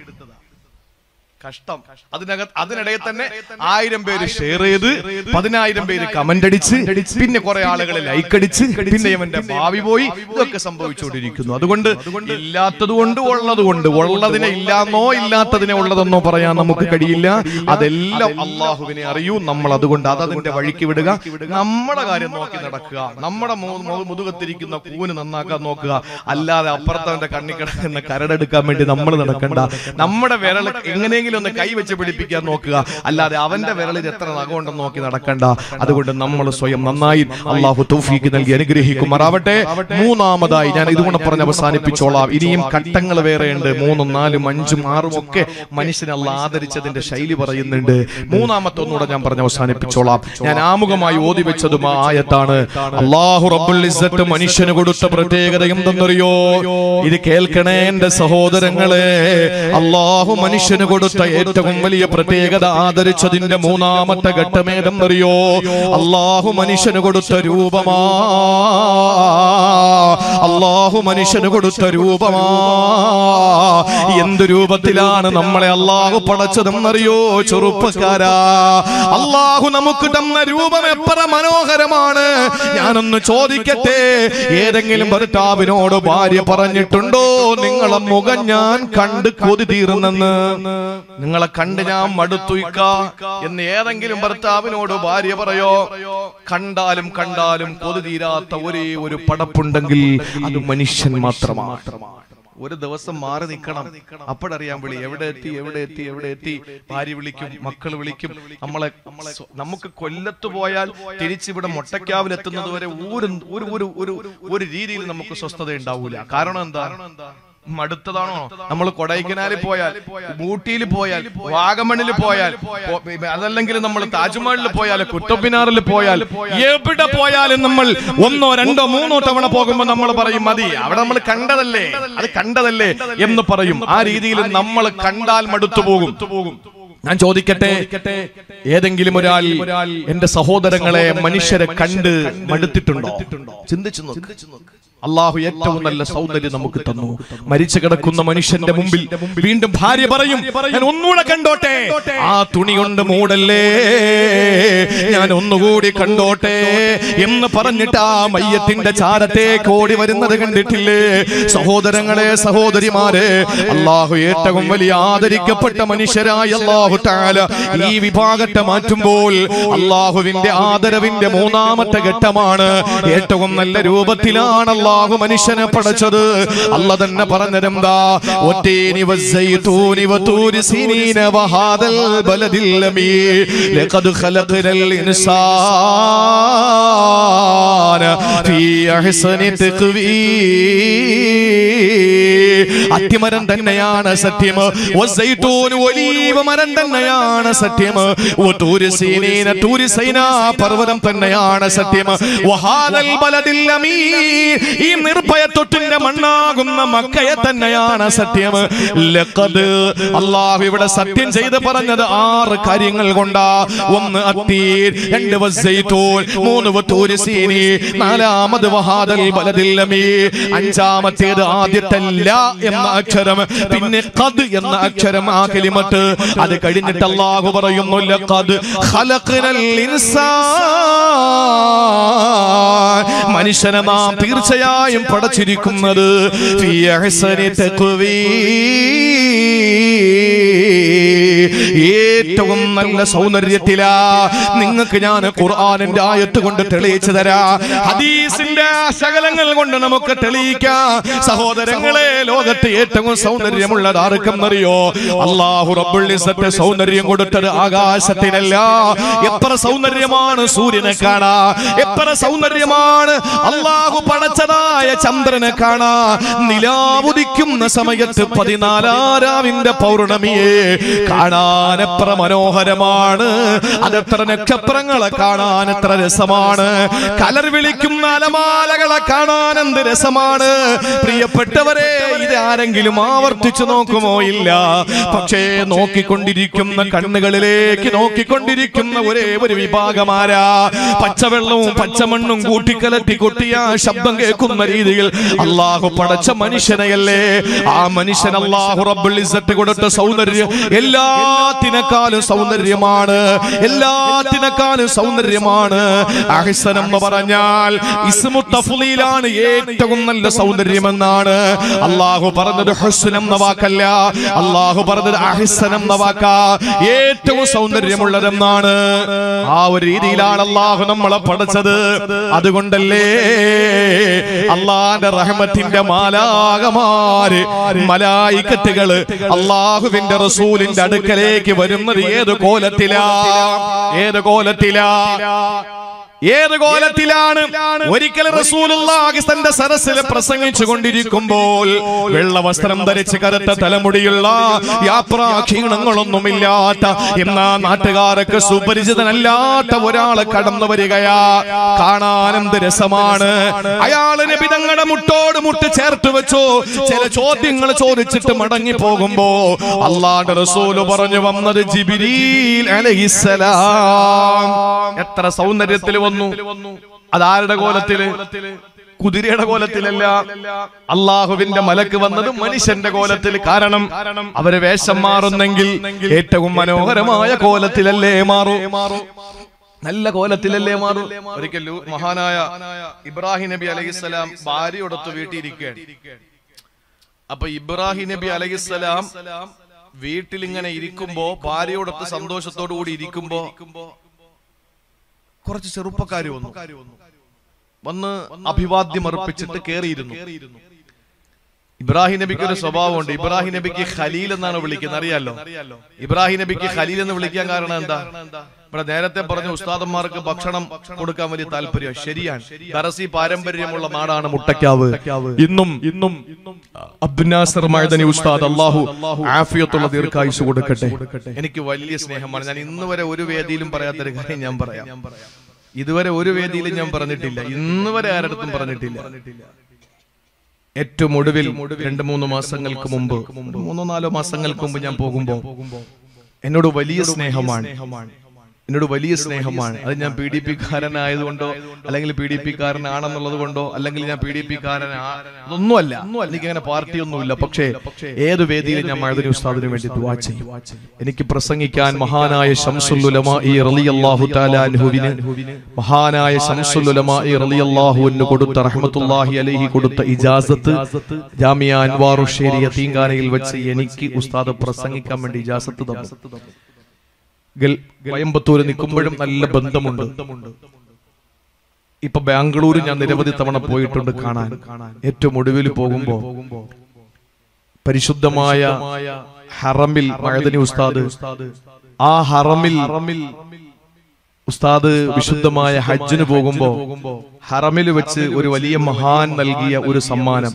കഷ്ടം. അതിനിടയിൽ തന്നെ 1000 പേര് ഷെയർ ചെയ്ത്, 10000 പേര് കമന്റ് അടിച്ച്, പിന്നെ കുറെ ആളുകൾ ലൈക്ക് അടിച്ച്, പിന്നെ ഇവന്റെ ഭാവി പോയി. ഇതൊക്കെ സംഭവിച്ചുകൊണ്ടിരിക്കുന്നു. അതുകൊണ്ട് ഇല്ലാത്തത് കൊണ്ട് ഉള്ളത് കൊണ്ട്, ഉള്ളതിനെ ഇല്ലാന്നോ ഇല്ലാത്തതിനെ ഉള്ളതെന്നോ പറയാൻ നമുക്ക് കഴിയില്ല. അതെല്ലാം അള്ളാഹുവിനെ അറിയൂ. നമ്മൾ അതുകൊണ്ട് അതതിന്റെ വഴിക്ക് വിടുക, നമ്മുടെ കാര്യം നോക്കി നടക്കുക, നമ്മുടെ മുതുകത്തിരിക്കുന്ന കൂന് നന്നാക്കാൻ നോക്കുക. അല്ലാതെ അപ്പുറത്തവന്റെ കണ്ണി കിടക്കുന്ന കരടെടുക്കാൻ വേണ്ടി നമ്മൾ നടക്കണ്ട. നമ്മുടെ വിരൽ എങ്ങനെയെങ്കിലും ഒന്ന് കൈവച്ച് പിടിപ്പിക്കാൻ നോക്കുക. അല്ലാതെ അവന്റെ വിരലിൽ എത്ര നഖമുണ്ടെന്ന് നോക്കി നടക്കണ്ട. അതുകൊണ്ട് നമ്മൾ സ്വയം നന്നായി അള്ളാഹു തൗഫീഖ് നൽകി അനുഗ്രഹിക്കുമാറാവട്ടെ. മൂന്നാമതായി ഞാൻ ഇതുകൊണ്ട് പറഞ്ഞ് അവസാനിപ്പിച്ചോളാം. ഇനിയും ഘട്ടങ്ങൾ വേറെയുണ്ട്. 3, 4, 5, 6 ഒക്കെ മനുഷ്യനെ അള്ളാഹ് ആദരിച്ചതിന്റെ ശൈലി പറയുന്നുണ്ട്. മൂന്നാമത്തെ ഒന്നുകൂടെ ഞാൻ പറഞ്ഞ് അവസാനിപ്പിച്ചോളാം. ഞാൻ ആമുഖമായി ഓതി വെച്ചതും ആ ആയത്താണ്. അല്ലാഹു റബ്ബുൽ ഇസ്സത്ത് മനുഷ്യന് കൊടുത്ത പ്രത്യേകത എന്തെന്നറിയോ? ഇത് കേൾക്കണേ എന്റെ സഹോദരങ്ങളെ. അല്ലാഹു മനുഷ്യന് കൊടുത്ത കൊടുത്ത ഏറ്റവും വലിയ പ്രത്യേകത, ആദരിച്ചതിന്റെ മൂന്നാമത്തെ ഘട്ടമേതെന്നറിയോ? അല്ലാഹു മനുഷ്യന് കൊടുത്ത രൂപമാ. അല്ലാഹു മനുഷ്യന് കൊടുത്ത രൂപമാ. എന്ത് രൂപത്തിലാണ് നമ്മളെ അല്ലാഹു പടച്ചതെന്നറിയോ ചെറുപ്പക്കാരാ? അല്ലാഹു നമുക്ക് തന്ന രൂപം എത്ര മനോഹരമാണ്. ഞാനൊന്ന് ചോദിക്കട്ടെ, ഏതെങ്കിലും ഭർത്താവിനോട് ഭാര്യ പറഞ്ഞിട്ടുണ്ടോ, നിങ്ങളെ മുഖം ഞാൻ കണ്ട് കൊതി തീർന്നെന്ന്, നിങ്ങളെ കണ്ട് ഞാൻ മടുത്തുയിക്ക എന്ന് ഏതെങ്കിലും ഭർത്താവിനോട് ഭാര്യ പറയോ? കണ്ടാലും കണ്ടാലും കൊതി തീരാത്ത ഒരേ ഒരു പടപ്പുണ്ടെങ്കിൽ അത് മനുഷ്യൻ മാത്രമാണ്. ഒരു ദിവസം മാറി നിൽക്കണം, അപ്പോഴറിയാൻ വിളി എവിടെ എത്തി എവിടെ എത്തി എവിടെ എത്തി. ഭാര്യ വിളിക്കും, മക്കൾ വിളിക്കും. നമുക്ക് കൊല്ലത്ത് പോയാൽ തിരിച്ചിവിടെ മൊട്ടക്കാവിൽ എത്തുന്നത് വരെ ഒരു രീതിയിൽ നമുക്ക് സ്വസ്ഥത ഉണ്ടാവൂല. കാരണം എന്താ? മടുത്തതാണോ? നമ്മൾ കൊടൈക്കനാലിൽ പോയാൽ, ഊട്ടിയിൽ പോയാൽ, വാഗമണിൽ പോയാൽ, അതല്ലെങ്കിൽ നമ്മൾ താജ്മഹലിൽ പോയാൽ, കുത്തബ്മിനാറിൽ പോയാൽ, എവിടെ പോയാലും നമ്മൾ 1, 2, 3 തവണ പോകുമ്പോൾ നമ്മൾ പറയും മതി, അവിടെ നമ്മൾ കണ്ടതല്ലേ, അത് കണ്ടതല്ലേ എന്ന് പറയും. ആ രീതിയിൽ നമ്മൾ കണ്ടാൽ മടുത്തു പോകും. ഞാൻ ചോദിക്കട്ടെ, ഏതെങ്കിലും ഒരാൾ എന്റെ സഹോദരങ്ങളെ, മനുഷ്യരെ കണ്ട് മടുത്തിട്ടുണ്ടോ? ചിന്തിച്ചു നോക്ക്. അല്ലാഹു ഏറ്റവും നല്ല സൗന്ദര്യം നമുക്ക് തന്നു. മരിച്ചു കിടക്കുന്ന മനുഷ്യന്റെ മുമ്പിൽ വീണ്ടും ഭാര്യ പറയും, ഞാൻ ഒന്നുകൂടെ കണ്ടോട്ടെ. ആ തുണി കൊണ്ട് മൂടല്ലേ, ഞാൻ ഒന്നുകൂടി കണ്ടോട്ടെ എന്ന് പറഞ്ഞിട്ട് ആ മയ്യത്തിന്റെ ചാരത്തേക്ക് ഓടി വരുന്നത് കണ്ടിട്ടില്ലേ? സഹോദരങ്ങളെ, സഹോദരിമാരെ, അല്ലാഹു ഏറ്റവും വലിയ ആദരിക്കപ്പെട്ട മനുഷ്യരായ അല്ലാഹു തആല ഈ വിഭാഗത്തെ മാറ്റുമ്പോൾ അല്ലാഹുവിന്റെ ആദരവിന്റെ മൂന്നാമത്തെ ഘട്ടമാണ്. ഏറ്റവും നല്ല രൂപത്തിലാണ് അല്ലാഹു മനുഷ്യനെ പടച്ചത്. അല്ലാഹു തന്നെ പറഞ്ഞതെന്താ? വതീനി വസ്സൈതൂനി വതൂരി സിനീന വഹാദൽ ബലദിൽ അമീൻ ലഖദ് ഖലഖനൽ ഇൻസാന ഫീ അഹ്സനി തഖ്വീം. അത്തിമരം തന്നെയാണ് സത്യം. വസ്സൈതൂൻ, ഒലീവ മരം തന്നെയാണ് സത്യം. വതൂരി സിനീന, തൂരി സൈനാ പർവ്വതം തന്നെയാണ് സത്യം. വഹാദൽ ബലദിൽ അമീൻ, ഈ നിർഭയത്വത്തിന്റെ മണ്ണാകുന്ന മക്കയെ തന്നെയാണ് സത്യം. ലഖദ്, അല്ലാഹു ഇവിടെ സത്യം ചെയ്ത് പറഞ്ഞത് 6 കാര്യങ്ങൾ കൊണ്ടാ. 1 അത്തീർ, 2 വസ്സൈതൂൻ, 3 വതൂരി സീനി, 4 വഹാദൽ ബലദിൽ അമീൻ, 5 ആദ്യത്തെ ല എന്ന അക്ഷരം, പിന്നെ ഖദ് എന്ന അക്ഷരം, ആ കലിമത്ത്. അത് കഴിഞ്ഞിട്ട് അല്ലാഹു പറയുന്നു, ലഖദ് ഖലഖനൽ ഇൻസാൻ, മനുഷ്യനെ നാം തീർച്ചയായും പടച്ചിരിക്കുന്നത് ഫീ അഹ്സനി തഖ്വീം, ഏറ്റവും നല്ല സൗന്ദര്യത്തിലാ. നിങ്ങൾക്ക് ഞാൻ ഖുർആനിന്റെ ആയത്ത് കൊണ്ട് തെളിയിച്ചു തരാ, ഹദീസിന്റെ ശകലങ്ങൾ കൊണ്ട് നമുക്ക് തെളിയിക്കാം. സഹോദരങ്ങളെ, ലോകത്ത് ഏറ്റവും സൗന്ദര്യമുള്ളത് ആർക്കെന്നറിയോ? അല്ലാഹു റബ്ബുൽ ഇസ്സത്ത് സൗന്ദര്യം കൊടുത്തത് ആകാശത്തിനല്ല. എത്ര സൗന്ദര്യമാണ് സൂര്യനെ കാണാ, എത്ര സൗന്ദര്യമാണ് അല്ലാഹു പടച്ചതായ ചന്ദ്രനെ കാണാ. നിലാവുദിക്കുന്ന സമയത്ത് 14 പൗർണമിയെ കാണാൻ എത്ര മനോഹരമാണ്. അതെത്ര നക്ഷത്രങ്ങളെ കാണാൻ എത്ര രസമാണ്. കലർ വിളിക്കുന്ന അലമാലകളെ കാണാൻ എന്ത് രസമാണ്. പ്രിയപ്പെട്ടവരെ, ഇത് ആരെങ്കിലും ആവർത്തിച്ചു നോക്കുമോ? ഇല്ല. പക്ഷേ നോക്കിക്കൊണ്ടിരിക്കുന്ന കണ്ണുകളിലേക്ക് നോക്കിക്കൊണ്ടിരിക്കുന്ന ഒരേ ഒരു വിഭാഗമാരാ. പച്ചവെള്ളവും പച്ചമണ്ണും കൂട്ടിക്കലറ്റി കൊട്ടിയ ശബ്ദം കേൾക്കുന്ന രീതിയിൽ അല്ലാഹു പടച്ച മനുഷ്യനെയല്ലേ. ആ മനുഷ്യൻ അല്ലാഹു റബ്ബുൽ ഇസ്സത്ത് കൊടുത്ത സൗന്ദര്യം എല്ലാത്തിനേക്കാളും സൗന്ദര്യമാണ്, എല്ലാത്തിനേക്കാളും സൗന്ദര്യമാണ്. അഹ്സൻ എന്ന് പറഞ്ഞാൽ ഇസ്മു തഫ്ളീലാണ്, ഏറ്റവും നല്ല സൗന്ദര്യമെന്നാണ്. അല്ലാഹു പറഞ്ഞത് ഹുസ്ൻ എന്ന വാക്കല്ല, അല്ലാഹു പറഞ്ഞത് അഹ്സൻ എന്ന വാക്കാ, ഏറ്റവും സൗന്ദര്യമുള്ളതെന്നാണ്. ആ ഒരു രീതിയിലാണ് അല്ലാഹു നമ്മളെ പഠിച്ചത്. അതുകൊണ്ടല്ലേ അല്ലാഹുവിന്റെ റഹ്മത്തിന്റെ മാലാഖമാര്, മലായികത്തുകള് അല്ലാഹുവിന്റെ റസൂലിന്റെ അടുക്കലേക്ക് വരുന്നത് ഏത് കോലത്തിലാ? ഏത് കോലത്തിലാ? ഏത് കോലത്തിലാണ്? ഒരിക്കൽ റസൂലുള്ളാഹി തന്റെ സരസിൽ പ്രസംഗിച്ചു കൊണ്ടിരിക്കുമ്പോൾ വെള്ള വസ്ത്രം ധരിച്ച് കറുത്ത തലമുടിയുള്ള യാത്രാക്ഷീണങ്ങളൊന്നുമില്ലാത്ത എന്നാ നാട്ടുകാർക്ക് സുപരിചിതനല്ലാത്ത ഒരാള് കടന്നു വരികയാ. കാണാൻ എന്ത് രസമാണ്! അയാള് നബി തങ്ങളുടെ മുട്ടോട് മുട്ട് ചേർത്ത് വെച്ചു. ചില ചോദ്യങ്ങൾ ചോദിച്ചിട്ട് മടങ്ങി പോകുമ്പോ അല്ലാഹുവിന്റെ റസൂല് പറഞ്ഞു വന്നത് ജിബ്രീൽ അലൈഹിസ്സലാം. എത്ര സൗന്ദര്യത്തിൽ വന്നു! അതാരുടെ കോലത്തില്? കുതിരയുടെ കോലത്തിലല്ല. അള്ളാഹുവിന്റെ മലക്ക് വന്നത് മനുഷ്യന്റെ കോലത്തിൽ. കാരണം അവര് വേഷം മാറുന്നെങ്കിൽ ഏറ്റവും മനോഹരമായ കോലത്തിലല്ലേ മാറൂ, നല്ല കോലത്തിലല്ലേ മാറൂ. ഒരിക്കൽ മഹാനായ ഇബ്രാഹിം നബി അലൈഹിസ്സലാം ഭാര്യയോടൊത്ത് വീട്ടിലിരിക്കുകയാണ്. അപ്പൊ ഇബ്രാഹിം നബി അലൈഹിസ്സലാം വീട്ടിൽ ഇങ്ങനെ ഇരിക്കുമ്പോ, ഭാര്യയോടൊത്ത് സന്തോഷത്തോടു കൂടി ഇരിക്കുമ്പോ കുറച്ച് ചെറുപ്പക്കാര് വന്ന് അഭിവാദ്യം അർപ്പിച്ചിട്ട് കേറിയിരുന്നു. ഇബ്രാഹിം നബിക്ക് ഒരു സ്വഭാവമുണ്ട്. ഇബ്രാഹിം നബിക്ക് ഖലീൽ എന്നാണ് വിളിക്കുന്നത്, അറിയാലോ. ഇബ്രാഹിം നബിക്ക് ഖലീൽ എന്ന് വിളിക്കാൻ കാരണം എന്താ? ഇവിടെ നേരത്തെ പറഞ്ഞ ഉസ്താദന്മാർക്ക് ഭക്ഷണം കൊടുക്കാൻ വലിയ താല്പര്യം. ശരിയാണ്, ദറസി പാരമ്പര്യമുള്ള നാടാണ് മുട്ടക്കാവ്. ഇന്നും അബ്ദുൽ നാസർ മഅദനി ഉസ്താദ്, അല്ലാഹു ആഫിയത്തുള്ള ദീർഘായുസ് കൊടുക്കട്ടെ, എനിക്ക് വലിയ സ്നേഹമാണ്. ഞാൻ ഇന്ന് വരെ ഒരു വേദിയിലും പറയാത്തൊരു കാര്യം ഞാൻ പറയാം. ഇതുവരെ ഒരു വേദിയിലും ഞാൻ പറഞ്ഞിട്ടില്ല, ഇന്ന് വരെ ആരടുത്തും പറഞ്ഞിട്ടില്ല. ഏറ്റവും ഒടുവിൽ 2-3 മാസങ്ങൾക്ക് മുമ്പ്, 3-4 മാസങ്ങൾക്ക് മുമ്പ് ഞാൻ പോകുമ്പോ എന്നോട് വലിയ സ്നേഹമാണ്. അത് ഞാൻ PDP കാരനായതുകൊണ്ടോ അല്ലെങ്കിൽ PDP കാരനാണെന്നുള്ളത് കൊണ്ടോ അല്ലെങ്കിൽ ഞാൻ PDP കാരനൊന്നുമല്ല, എനിക്കങ്ങനെ പാർട്ടിയൊന്നുമില്ല. പക്ഷേ ഏത് വേദിയിൽ ഞാൻ മഅദനി ഉസ്താദിന് വേണ്ടി ദുആ ചെയ്യും. എനിക്ക് പ്രസംഗിക്കാൻ മഹാനായ ശംസുൽ ഉലമാഇ റളിയല്ലാഹു തആല അൻഹുവിന്, മഹാനായ ശംസുൽ ഉലമാഇ റളിയല്ലാഹു അൻഹു കൊടുത്ത റഹ്മത്തുള്ളാഹി അലൈഹി കൊടുത്ത ഇജാസത്ത് ജാമിയ അൻവാറുൽ ശരീഅ യതീംഖാനയിൽ വെച്ച് എനിക്ക് ഉസ്താദ് പ്രസംഗിക്കാൻ വേണ്ടി ഇജാസത്ത് തന്നു. കോയമ്പത്തൂര് നിൽക്കുമ്പോഴും നല്ല ബന്ധമുണ്ട്. ഇപ്പൊ ബാംഗ്ലൂര് ഞാൻ നിരവധി തവണ പോയിട്ടുണ്ട് കാണാൻ. ഏറ്റവും ഒടുവിൽ പോകുമ്പോ പരിശുദ്ധമായ ഹറമിൽ മഅദനി ഉസ്താദ്, ആ ഹറമിൽ ഉസ്താദ് വിശുദ്ധമായ ഹജ്ജിന് പോകുമ്പോ ഹറമിൽ വെച്ച് ഒരു വലിയ മഹാൻ നൽകിയ ഒരു സമ്മാനം,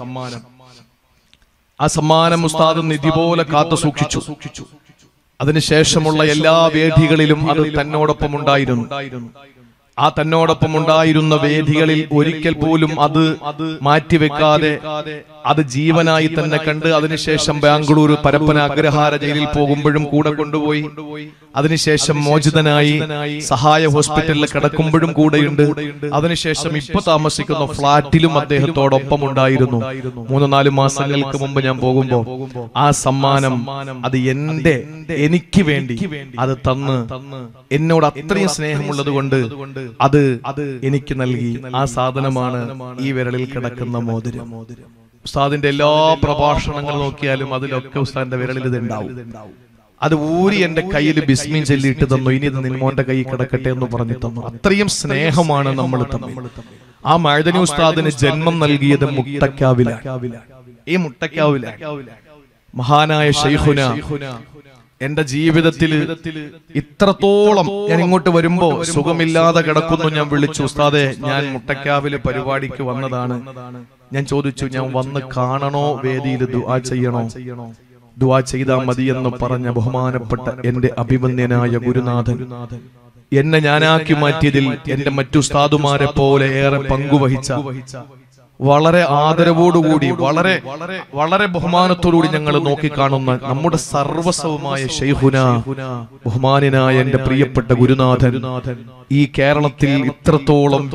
ആ സമ്മാനം ഉസ്താദ് നിധി പോലെ കാത്തു സൂക്ഷിച്ചു. അതിനുശേഷമുള്ള എല്ലാ വേദികളിലും അത് തന്നോടൊപ്പം ഉണ്ടായിരുന്നു. ആ തന്നോടൊപ്പം ഉണ്ടായിരുന്ന വേദികളിൽ ഒരിക്കൽ പോലും അത് മാറ്റിവെക്കാതെ അത് ജീവനായി തന്നെ കണ്ട്, അതിനുശേഷം ബാംഗ്ലൂർ പരപ്പന അഗ്രഹാര ജയിലിൽ പോകുമ്പോഴും കൂടെ കൊണ്ടുപോയി, അതിനുശേഷം മോചിതനായി സഹായ ഹോസ്പിറ്റലിൽ കിടക്കുമ്പോഴും കൂടെയുണ്ട്, അതിനുശേഷം ഇപ്പൊ താമസിക്കുന്ന ഫ്ളാറ്റിലും അദ്ദേഹത്തോടൊപ്പം ഉണ്ടായിരുന്നു. 3-4 മാസങ്ങൾക്ക് മുമ്പ് ഞാൻ പോകുമ്പോ ആ സമ്മാനം അത് എനിക്ക് വേണ്ടി അത് തന്ന്, എന്നോട് അത്രയും സ്നേഹമുള്ളത് കൊണ്ട് അത് എനിക്ക് നൽകി. ആ സാധനമാണ് ഈ വിരലിൽ കിടക്കുന്ന മോതിരം. ഉസ്താദിന്റെ എല്ലാ പ്രഭാഷണങ്ങൾ നോക്കിയാലും അതിലൊക്കെ ഉസ്താദിന്റെ വിരലിൽ ഇത് ഉണ്ടാവും. അത് ഊരി എന്റെ കയ്യിൽ ബിസ്മീൻ ചൊല്ലിയിട്ട് തന്നു. ഇനി ഇത് നിന്മോന്റെ കൈ കിടക്കട്ടെ എന്ന് പറഞ്ഞു തന്നു. അത്രയും സ്നേഹമാണ് നമ്മൾ തമ്മിൽ. ആ മഅദനി ഉസ്താദിന് ജന്മം നൽകിയത് മുട്ടക്കാവിലാണ്. ഈ മുട്ടക്കാവിലാണ് മഹാനായ ശൈഖുന എന്റെ ജീവിതത്തിൽ ഇത്രത്തോളം, ഞാൻ ഇങ്ങോട്ട് വരുമ്പോ സുഖമില്ലാതെ കിടക്കുന്നു, ഞാൻ വിളിച്ചു, ഉസ്താദെ ഞാൻ മുട്ടക്കാവില് പരിപാടിക്ക് വന്നതാണ്. ഞാൻ ചോദിച്ചു, ഞാൻ വന്ന് കാണണോ, വേദിയിൽ ദുആ ചെയ്യണോ? ദുആ ചെയ്താൽ മതിയെന്ന് പറഞ്ഞ ബഹുമാനപ്പെട്ട എന്റെ അഭിമന്യനായ ഗുരുനാഥൻ എന്നെ ഞാനാക്കി മാറ്റിയതിൽ എന്റെ മറ്റു ഉസ്താദുമാരെ പോലെ ഏറെ പങ്കുവഹിച്ച, വളരെ ആദരവോടുകൂടി വളരെ വളരെ ബഹുമാനത്തോടുകൂടി ഞങ്ങൾ നോക്കിക്കാണുന്ന നമ്മുടെ സർവസ്വമായ ശൈഖുന, ബഹുമാനായ എന്റെ പ്രിയപ്പെട്ട ഗുരുനാഥൻ, ഈ കേരളത്തിൽ ഇത്രത്തോളം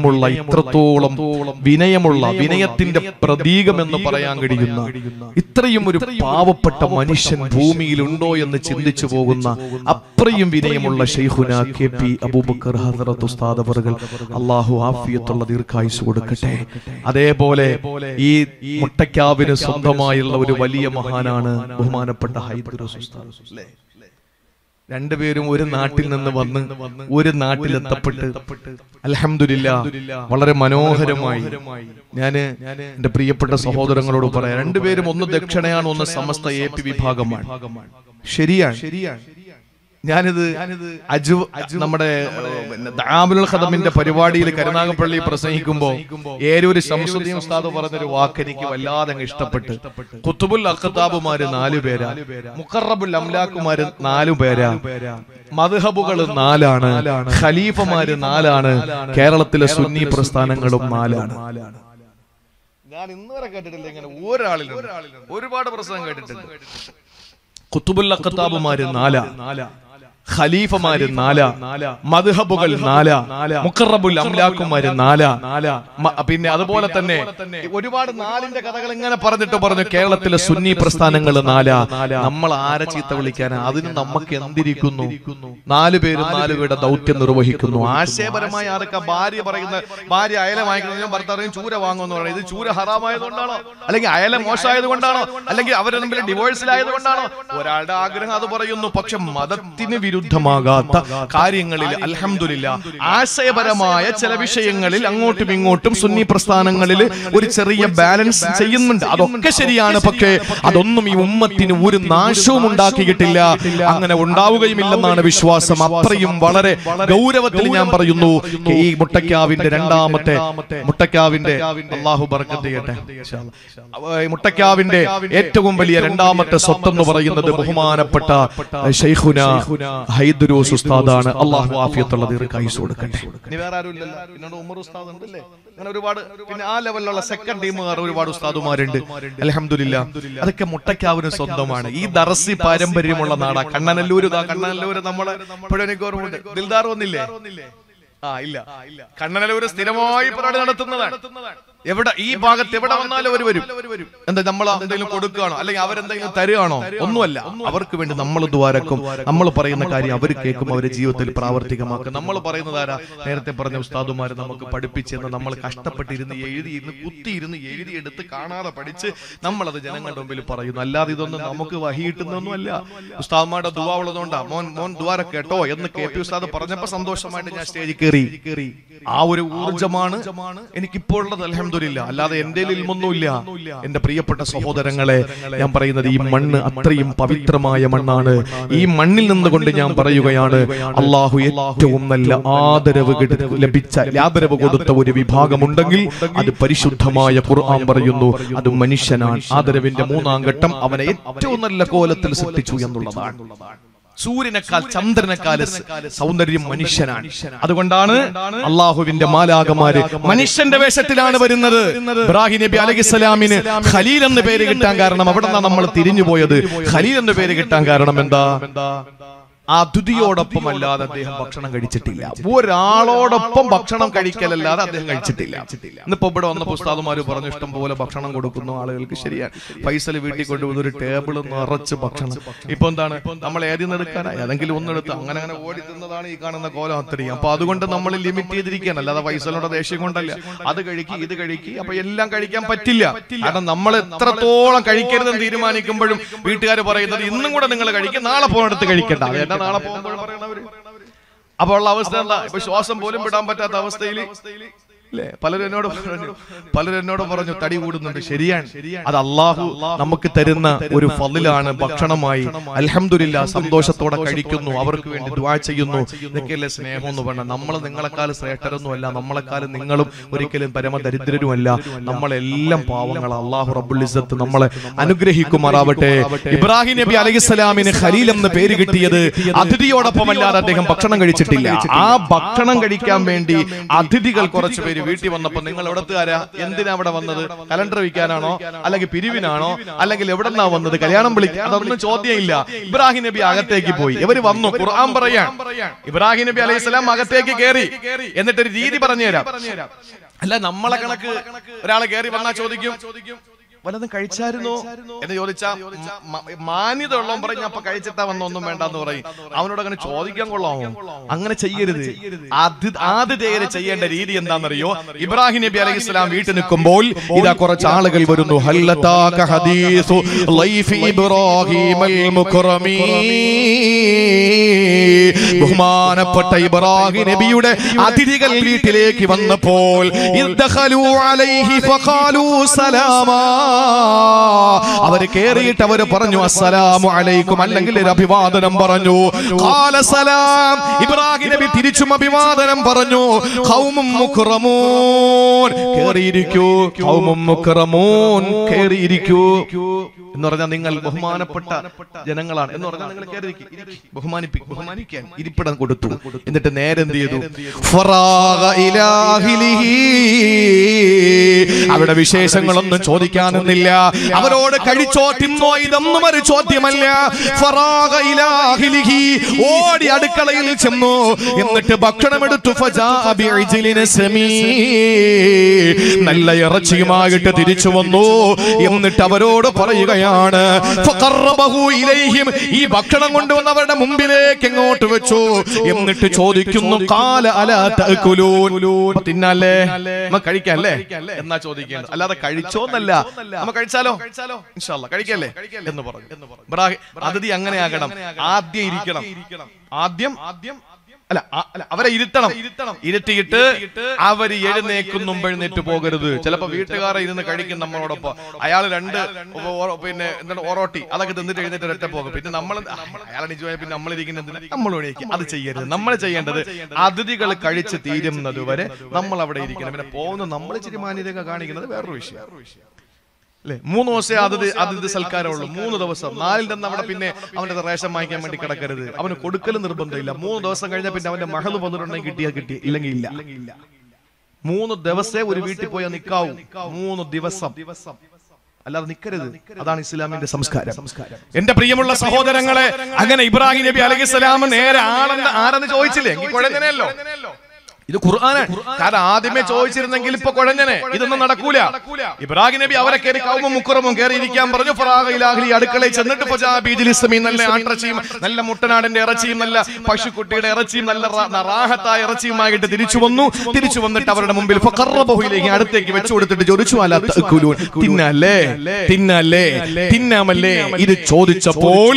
വിനയത്തിന്റെ പ്രതീകം എന്ന് പറയാൻ കഴിയുന്ന ഇത്രയും ഒരു പാവപ്പെട്ട മനുഷ്യൻ ഭൂമിയിലുണ്ടോ എന്ന് ചിന്തിച്ചു പോകുന്ന അത്രയും വിനയമുള്ള ശൈഖുന KP അബൂബക്കർ ഹദ്റത്ത് ഉസ്താദ് അവറുകൾ, അല്ലാഹു ആഫിയത്തുള്ള ദീർഘായുസ് കൊടുക്കട്ടെ. അതേപോലെ ഈ മുട്ടക്കാവിന് സ്വന്തമായുള്ള ഒരു വലിയ മഹാനാണ് ബഹുമാനപ്പെട്ട ഹൈദ്റൂസ് ഉസ്താദ്. രണ്ടുപേരും ഒരു നാട്ടിൽ നിന്ന് വന്ന് ഒരു നാട്ടിലെത്തപ്പെട്ട് അൽഹംദുലില്ലാഹ് വളരെ മനോഹരമായി. ഞാന് എന്റെ പ്രിയപ്പെട്ട സഹോദരങ്ങളോട് പറയാം, രണ്ടുപേരും ഒന്ന് ദക്ഷിണയാണ്, ഒന്ന് സമസ്ത AP വിഭാഗമാണ്. ശരിയാണ്. ഞാനിത് നമ്മുടെ ദഅാമുൽ ഖദമിന്റെ പരിപാടിയിൽ കരുനാഗപ്പള്ളി പ്രസംഗിക്കുമ്പോൾ ഏരൂര് ശംസുദ്ദീൻ ഉസ്താദ് പറഞ്ഞൊരു വാക്ക് എനിക്ക് വല്ലാതെ ഇഷ്ടപ്പെട്ട്. ഖുതുബുൽ അഖ്താബുമാര് 4 പേരാ, മുഖറബുൽ അംലാക്കുമാര് 4 പേരാ, മദ്ഹബുകൾ 4 ആണ്, ഖലീഫമാര് 4 ആണ്, കേരളത്തിലെ സുന്നി പ്രസ്ഥാനങ്ങളും 4 ആണ്. ഞാൻ ഇന്നുവരെ കേട്ടിട്ടില്ല ഇങ്ങനെ ഒരാളിലും. ഒരുപാട് പ്രസംഗം കേട്ടിട്ടുണ്ട്. ഖുതുബുൽ അഖ്താബുമാര് 4, ഖലീഫമാര് 4, മദ്ഹബുകൾ 4, മുഖറബുൽ അംലാക്കുമാര് 4. പിന്നെ അതുപോലെ തന്നെ ഒരുപാട് 4ന്റെ കഥകൾ ഇങ്ങനെ പറഞ്ഞു കേരളത്തിലെ സുന്നി പ്രസ്ഥാനങ്ങൾ 4. നമ്മൾ ആരെ ചീത്ത വിളിക്കാനാ? അതിന് നമുക്ക് എന്തിരിക്കുന്നു? 4 പേരും 4 പേരുടെ ദൗത്യം നിർവഹിക്കുന്നു. ആശയപരമായി ആരൊക്കെ ഭാര്യ അയല വാങ്ങിക്കുന്നതിനും ഭർത്താവിനും ചൂര വാങ്ങുമെന്ന് പറയുന്നത് ഇത് ചൂര ഹറാമായതുകൊണ്ടാണോ, അല്ലെങ്കിൽ അയല മോശമായത് കൊണ്ടാണോ, അല്ലെങ്കിൽ അവരെ തമ്മിൽ ഡിവോഴ്സിലായത് കൊണ്ടാണോ? ഒരാളുടെ ആഗ്രഹം അത് പറയുന്നു. പക്ഷെ മതത്തിന് വിരുദ്ധമാകാത്ത കാര്യങ്ങളിൽ അൽഹംദുലില്ലാഹ് ആശയപരമായ ചില വിഷയങ്ങളിൽ അങ്ങോട്ടും ഇങ്ങോട്ടും സുന്നി പ്രസ്ഥാനങ്ങളിൽ ഒരു ചെറിയ ബാലൻസ് ചെയ്യുന്നുണ്ട്. അതൊക്കെ ശരിയാണ്. പക്ഷേ അതൊന്നും ഈ ഉമ്മത്തിന് ഒരു നാശവും ഉണ്ടാക്കിയിട്ടില്ല, അങ്ങനെ ഉണ്ടാവുകയുമില്ലെന്നാണ് വിശ്വാസം. അത്രയും വളരെ ഗൗരവത്തിൽ ഞാൻ പറയുന്നു. ഈ മുട്ടക്കാവിന്റെ രണ്ടാമത്തെ മുട്ടക്കാവിന്റെ അല്ലാഹു ബർക്കത്ത് ചെയ്യട്ടെ, മുട്ടക്കാവിന്റെ ഏറ്റവും വലിയ രണ്ടാമത്തെ സ്വത്തെന്ന് പറയുന്നത് ബഹുമാനപ്പെട്ട ശൈഖുന ഹൈദരൂസ് ഉസ്താദാണ്. അല്ലാഹു ആഫിയത്തുള്ള ദീർഘായുസ്സ് കൊടുക്കട്ടെ. ഇനി വേറെ ആരും ഇല്ലല്ലോ. പിന്നെ ഉമർ ഉസ്താദ് ഉണ്ടല്ലേ, അങ്ങനെ ഒരുപാട്. പിന്നെ ആ ലെവലിലുള്ള സെക്കൻഡ് ടീമുകാർ ഒരുപാട് ഉസ്താദുമാരുണ്ട്. അൽഹംദുലില്ലാഹ് അതൊക്കെ മുട്ടക്കാവിന് സ്വന്തമാണ്. ഈ ദർസി പാരമ്പര്യമുള്ള നാടാ കണ്ണനല്ലൂര്. കണ്ണനല്ലൂര് നമ്മളെ ഇപ്പോഴും എനിക്ക് ഓർമ്മയുണ്ട്. ദിൽദാർ വന്നില്ലേ? ഇല്ല. കണ്ണനല്ലൂര് സ്ഥിരമായി പരിപാടി നടത്തുന്നതാണ്. എവിടെ ഈ ഭാഗത്ത് എവിടെ വന്നാലും അവർ വരും. എന്താ നമ്മൾ എന്തെങ്കിലും കൊടുക്കുകയാണോ, അല്ലെങ്കിൽ അവരെന്തെങ്കിലും തരുകയാണോ? ഒന്നുമല്ല. അവർക്ക് വേണ്ടി നമ്മൾ ദ്വാരക്കും. നമ്മൾ പറയുന്ന കാര്യം അവർ കേൾക്കും, അവരുടെ ജീവിതത്തിൽ പ്രാവർത്തികമാക്കും. നമ്മൾ പറയുന്നത് ആരാ? നേരത്തെ പറഞ്ഞ ഉസ്താദുമാർ നമുക്ക് പഠിപ്പിച്ചെന്ന് നമ്മൾ കഷ്ടപ്പെട്ടിരുന്ന് കുത്തിയിരുന്ന് എഴുതിയെടുത്ത് കാണാതെ പഠിച്ച് നമ്മളത് ജനങ്ങളുടെ മുമ്പിൽ പറയുന്നു. അല്ലാതെ ഇതൊന്നും നമുക്ക് വഹിയിട്ടുന്നൊന്നും അല്ല. ഉസ്താദുമാരുടെ ദുആ ഉള്ളതുകൊണ്ടാ മോൻ ദ്വാര കേട്ടോ എന്ന് KP ഉസ്താദ് പറഞ്ഞപ്പോ സന്തോഷമായിട്ട് ഞാൻ സ്റ്റേജിൽ കയറി. ആ ഒരു ഊർജ്ജമാണ് എനിക്കിപ്പോൾ ഉള്ളത്. അൽഹംദുലില്ലാഹ്. അല്ലാതെ എന്റെ ഇൽമൊന്നുമില്ല. എന്റെ പ്രിയപ്പെട്ട സഹോദരങ്ങളെ, ഞാൻ പറയുന്നത് ഈ മണ്ണ് അത്രയും പവിത്രമായ മണ്ണാണ്. ഈ മണ്ണിൽ നിന്നുകൊണ്ട് ഞാൻ പറയുകയാണ്, അള്ളാഹു ഏറ്റവും നല്ല ആദരവ് കൊടുത്ത ഒരു വിഭാഗമുണ്ടെങ്കിൽ അത് പരിശുദ്ധമായ ഖുർആൻ പറയുന്നു, അത് മനുഷ്യനാണ്. ആദരവിന്റെ 3-ാം ഘട്ടം അവനെ ഏറ്റവും നല്ല കോലത്തിൽ സൃഷ്ടിച്ചു എന്നുള്ളതാണ്. സൂര്യനേക്കാൾ ചന്ദ്രനേക്കാൾ സൗന്ദര്യം മനുഷ്യനാണ്. അതുകൊണ്ടാണ് അള്ളാഹുവിന്റെ മാലാഖമാര് മനുഷ്യന്റെ വേഷത്തിലാണ് വരുന്നത്. ഇബ്രാഹിം നബി അലൈഹിസ്സലാമിന് ഖലീൽ എന്ന് പേര് കിട്ടാൻ കാരണം അവിടെ നിന്നാണ് നമ്മൾ തിരിഞ്ഞു പോയത്. ഖലീൽ എന്ന് പേര് കിട്ടാൻ കാരണം എന്താ? അതിഥിയോടൊപ്പം അല്ലാതെ അദ്ദേഹം ഭക്ഷണം കഴിച്ചിട്ടില്ല. ഒരാളോടൊപ്പം ഭക്ഷണം കഴിക്കലല്ലാതെ അദ്ദേഹം കഴിച്ചിട്ടില്ല. ഇന്നിപ്പോ ഇവിടെ വന്ന ഉസ്താദുമാര് പറഞ്ഞു ഇഷ്ടം പോലെ ഭക്ഷണം കൊടുക്കുന്നു ആളുകൾക്ക്. ശരിയാണ്. ഫൈസൽ വീട്ടിൽ കൊണ്ടുപോകുന്ന ഒരു ടേബിൾ നിറച്ച് ഭക്ഷണം. ഇപ്പൊ എന്താണ്, നമ്മൾ ഏതിൽ എടുക്കാനായി ഏതെങ്കിലും ഒന്നെടുത്ത് അങ്ങനെ ഓടി തിന്നതാണ് ഈ കാണുന്ന കോലം അത്രയും. അപ്പൊ അതുകൊണ്ട് നമ്മൾ ലിമിറ്റ് ചെയ്തിരിക്കുകയാണ്. അല്ലാതെ ഫൈസലിന്റെ ദേഷ്യം കൊണ്ടല്ല. അത് കഴിക്കി ഇത് കഴിക്കി അപ്പൊ എല്ലാം കഴിക്കാൻ പറ്റില്ല. കാരണം നമ്മൾ എത്രത്തോളം കഴിക്കരുതെന്ന് തീരുമാനിക്കുമ്പോഴും വീട്ടുകാർ പറയുന്നത് ഇന്നും കൂടെ നിങ്ങൾ കഴിക്കും, നാളെ പോകുന്നിടത്ത് കഴിക്കണ്ട. നാളെ പോകുമ്പോൾ പറയണവര്. അപ്പോൾ ഉള്ള അവസ്ഥ എന്താ? ഇപ്പൊ ശ്വാസം പോലും വിടാൻ പറ്റാത്ത അവസ്ഥയിൽ പലരും എന്നോട് പറഞ്ഞു തടി കൂടുന്നുണ്ട്. ശരിയാണ്. അത് അള്ളാഹു നമുക്ക് തരുന്ന ഒരു ഫളിലാണ്. ഭക്ഷണമായി അൽഹംദുലില്ലാഹ് സന്തോഷത്തോടെ കഴിക്കുന്നു, അവർക്ക് വേണ്ടി ദുആ ചെയ്യുന്നു. ഇതൊക്കെയല്ലേ സ്നേഹം എന്ന് പറഞ്ഞാൽ. നമ്മൾ നിങ്ങളെക്കാളും ശ്രേഷ്ഠരൊന്നുമല്ല, നമ്മളെക്കാളും നിങ്ങളും ഒരിക്കലും പരമദരിദ്രരുമല്ല. നമ്മളെല്ലാം പാവങ്ങൾ. അള്ളാഹു റബ്ബുൽ ഇസ്സത്ത് നമ്മളെ അനുഗ്രഹിക്കുമാറാവട്ടെ. ഇബ്രാഹിം നബി അലൈഹിസ്സലാമിന് ഖലീൽ എന്ന് പേര് കിട്ടിയത് അതിഥിയോടൊപ്പമല്ലാതെ അദ്ദേഹം ഭക്ഷണം കഴിച്ചിട്ടില്ല. ആ ഭക്ഷണം കഴിക്കാൻ വേണ്ടി അതിഥികൾ കുറച്ച് പേര് വീട്ടിൽ വന്നപ്പോ നിങ്ങൾ എവിടത്തുകാരാ, എന്തിനാ അവിടെ വന്നത്? കലണ്ടർ വിൽക്കാനാണോ, അല്ലെങ്കിൽ പിരിവിനാണോ, അല്ലെങ്കിൽ എവിടെന്നാ വന്നത്? കല്യാണം വിളിക്കാൻ? അതൊന്നും ചോദ്യമില്ല. ഇബ്രാഹിം നബി അകത്തേക്ക് പോയി. ഇവര് വന്നു. ഖുർആൻ പറയാൻ ഇബ്രാഹിം നബി അലൈഹിസ്സലാം അകത്തേക്ക് കയറി. എന്നിട്ടൊരു രീതി പറഞ്ഞുതരാം. അല്ല നമ്മളെ കണക്ക് ഒരാളെ കയറി വന്നാ ചോദിക്കും വല്ലതും കഴിച്ചായിരുന്നോ എന്ന് ചോദിച്ചാ മാന്യത ഉള്ളവൻ പറയും അപ്പൊ കഴിച്ചിട്ടാ വന്ന ഒന്നും വേണ്ടെന്ന് പറയും. അവനോട് അങ്ങനെ ചോദിക്കാൻ കൊള്ളാമോ? അങ്ങനെ ചെയ്യരുത്. ആദ്യതേരെ ചെയ്യേണ്ട രീതി എന്താണെന്നറിയോ? ഇബ്രാഹിം നബി അലൈഹിസ്സലാം വീട്ടിൽ നിൽക്കുമ്പോൾ ഇതാ കുറച്ച് ആളുകൾ വരുന്നു. ഹല്ലതാക ഹദീസു ലൈഫി ഇബ്രാഹിമൽ മുക്റമീ ബഹുമാനപ്പെട്ട ഇബ്രാഹിം നബിയുടെ അതിഥികൾ വീട്ടിലേക്ക് വന്നപ്പോൾ ഇദ്ദഖലൂ അലൈഹി ഫഖാലൂ സലാമാ, അവർ കേറിയിട്ട് അവർ പറഞ്ഞു അസ്സലാമു അലൈക്കും, അല്ലെങ്കിൽ ഒരു അഭിവാദനം പറഞ്ഞു. ഖാല സലാം, ഇബ്രാഹിം നബി തിരിച്ചും അഭിവാദനം പറഞ്ഞു. ഖൗമും മുക്റമൂൻ, കേറിയിരിക്കൂ. ഖൗമും മുക്റമൂൻ, കേറിയിരിക്കൂ എന്ന് പറഞ്ഞാൽ നിങ്ങൾ ബഹുമാനപ്പെട്ട ജനങ്ങളാണ് എന്ന് പറഞ്ഞാൽ നിങ്ങൾ ബഹുമാനിക്കാൻ ഇരിപ്പിടം കൊടുത്തു. എന്നിട്ട് നേരെ എന്ത് ചെയ്തു? അവിടെ വിശേഷങ്ങളൊന്നും ചോദിക്കാനൊന്നില്ല. അവരോട് കഴിച്ചോ തിന്നോ ഇതൊന്നും ഒരു ചോദ്യമല്ല. ഓടി അടുക്കളയിൽ ചെന്നു, എന്നിട്ട് ഭക്ഷണം എടുത്തു. നല്ല ഇറച്ചിയുമായിട്ട് തിരിച്ചു വന്നു. എന്നിട്ട് അവരോട് പറയുകയാണ്, ഈ ഭക്ഷണം കൊണ്ടുവന്നവരുടെ മുമ്പിലേക്ക് എങ്ങോട്ട് വെച്ചു. എന്നിട്ട് ചോദിക്കുന്നു, ഖാല അലാ തഅകുലൂൻ, തിന്നല്ലേ, കഴിക്കല്ലേ എന്നാ ചോദിക്കുന്നത്, അല്ലാതെ കഴിച്ചോന്നല്ല. നമ്മ കഴിച്ചാലോ ഇൻഷാ അല്ലാഹ് കഴിക്കല്ലേ എന്ന് പറഞ്ഞു. അതിഥി അങ്ങനെയാകണം, ആദ്യം ഇരിക്കണം. ആദ്യം അവരെ ഇരുത്തിയിട്ട് അവര് എഴുന്നേറ്റ് പോകരുത്. ചിലപ്പോ വീട്ടുകാരെ ഇരുന്ന് കഴിക്കും നമ്മളോടൊപ്പം. അയാൾ രണ്ട് പിന്നെ എന്താണ് ഒറോട്ടി അതൊക്കെ തിന്നിട്ട് എഴുന്നേറ്റ് ഒരൊറ്റ പോകും. പിന്നെ നമ്മൾ അയാളെ നിജമായ പിന്നെ നമ്മളിരിക്കുന്ന നമ്മൾ എണീക്കും. അത് ചെയ്യരുത്. നമ്മൾ ചെയ്യേണ്ടത് അതിഥികൾ കഴിച്ച് തീരുന്നത് വരെ നമ്മൾ അവിടെ ഇരിക്കണം. പിന്നെ പോകുന്ന നമ്മൾ ഇച്ചിരി മാന്യതയൊക്കെ കാണിക്കുന്നത് വേറൊരു വിഷയം അല്ലെ. 3 ദിവസമേ അതിഥി സൽക്കാരമുള്ളൂ. 3 ദിവസം. 4ൽ നിന്ന് അവിടെ പിന്നെ അവന്റെ റേഷൻ വാങ്ങിക്കാൻ വേണ്ടി കിടക്കരുത്. അവന് കൊടുക്കലും നിർബന്ധമില്ല. 3 ദിവസം കഴിഞ്ഞാൽ പിന്നെ അവന്റെ മഹൽ വന്നിട്ടുണ്ടെങ്കിൽ കിട്ടി, ഇല്ലെങ്കിൽ ഇല്ല. 3 ദിവസേ ഒരു വീട്ടിൽ പോയാൽ നിൽക്കാവൂ. 3 ദിവസം അല്ലാതെ നിൽക്കരുത്. അതാണ് ഇസ്ലാമിന്റെ സംസ്കാരം. എന്റെ പ്രിയമുള്ള സഹോദരങ്ങളെ, അങ്ങനെ ഇബ്രാഹിം നബി അലൈഹിസ്സലാം നേരെ ആരെന്ന് ചോദിച്ചില്ലേ, എങ്കിൽ കുഴഞ്ഞനെയല്ലോ. ഇത് ഖുർആനാണ്. കാരണം ആദ്യമേ ചോദിച്ചിരുന്നെങ്കിൽ ഇപ്പൊ കുഴഞ്ഞനെ. ഇതൊന്നും നടക്കൂല. ഇബ്രാഹിം നബി അവരെ കയറി ഖൗമും മുക്റമും കയറി ഇരിക്കാൻ പറഞ്ഞു. അടുക്കളയിൽ ചെന്നിട്ട് നല്ല ആട്ടിറച്ചിയും നല്ല മുട്ടനാടിന്റെ ഇറച്ചിയും നല്ല പശുക്കുട്ടിയുടെ ഇറച്ചിയും നല്ല റാഹത്തായ ഇറച്ചിയുമായിട്ട് തിരിച്ചു വന്നിട്ട് അവരുടെ മുമ്പിൽ അടുത്തേക്ക് വെച്ചു കൊടുത്തിട്ട് ചോദിച്ചു, തിന്നാമല്ലേ ഇത് ചോദിച്ചപ്പോൾ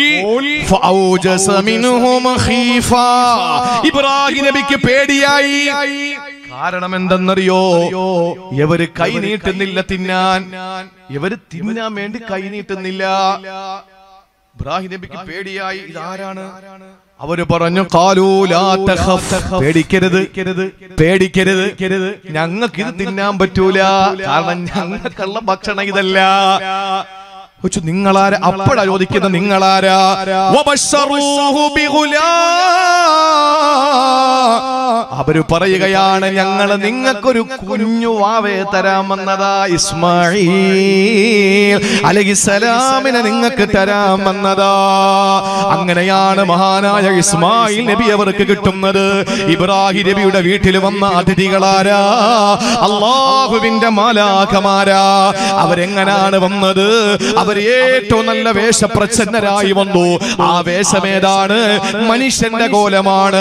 ഇബ്രാഹിം നബിക്ക് പേടിയായി. കാരണം എന്തെന്നറിയോ? ഇവര് കൈ നീട്ടുന്നില്ല തിന്നാൻ. ഇവര് തിന്നാൻ വേണ്ടി കൈ നീട്ടുന്നില്ല. ഇബ്രാഹിം നബിക്ക് പേടിയായി. ഇതാരാണ്? അവര് പറഞ്ഞു, ഖാലൂ ലാ തഖഫ്, പേടിക്കരുത്, ഞങ്ങൾക്ക് ഇത് തിന്നാൻ പറ്റൂല. കാരണം ഞങ്ങൾക്കുള്ള ഭക്ഷണം ഇതല്ല. നിങ്ങളാരാ? അപ്പോഴാ ചോദിക്കുന്ന നിങ്ങളാരാ? അവര് പറയുകയാണ്, ഞങ്ങള് നിങ്ങൾക്കൊരു കുഞ്ഞു വാവയെ തരാമെന്നതാ. ഇസ്മാഈൽ അലൈഹിസ്സലാമിനെ നിങ്ങൾക്ക് തരാമെന്നതാ. അങ്ങനെയാണ് മഹാനായ ഇസ്മായിൽ നബി അവർക്ക് കിട്ടുന്നത്. ഇബ്രാഹിം നബിയുടെ വീട്ടിൽ വന്ന അതിഥികളാരാ? അല്ലാഹുവിന്റെ മാലാഖമാരാ. അവരെങ്ങനാണ് വന്നത്? അവർ ഏറ്റവും നല്ല വേഷപ്രച്ഛന്നരായി വന്നു. ആ വേഷമേതാണ്? മനുഷ്യന്റെ കോലമാണ്.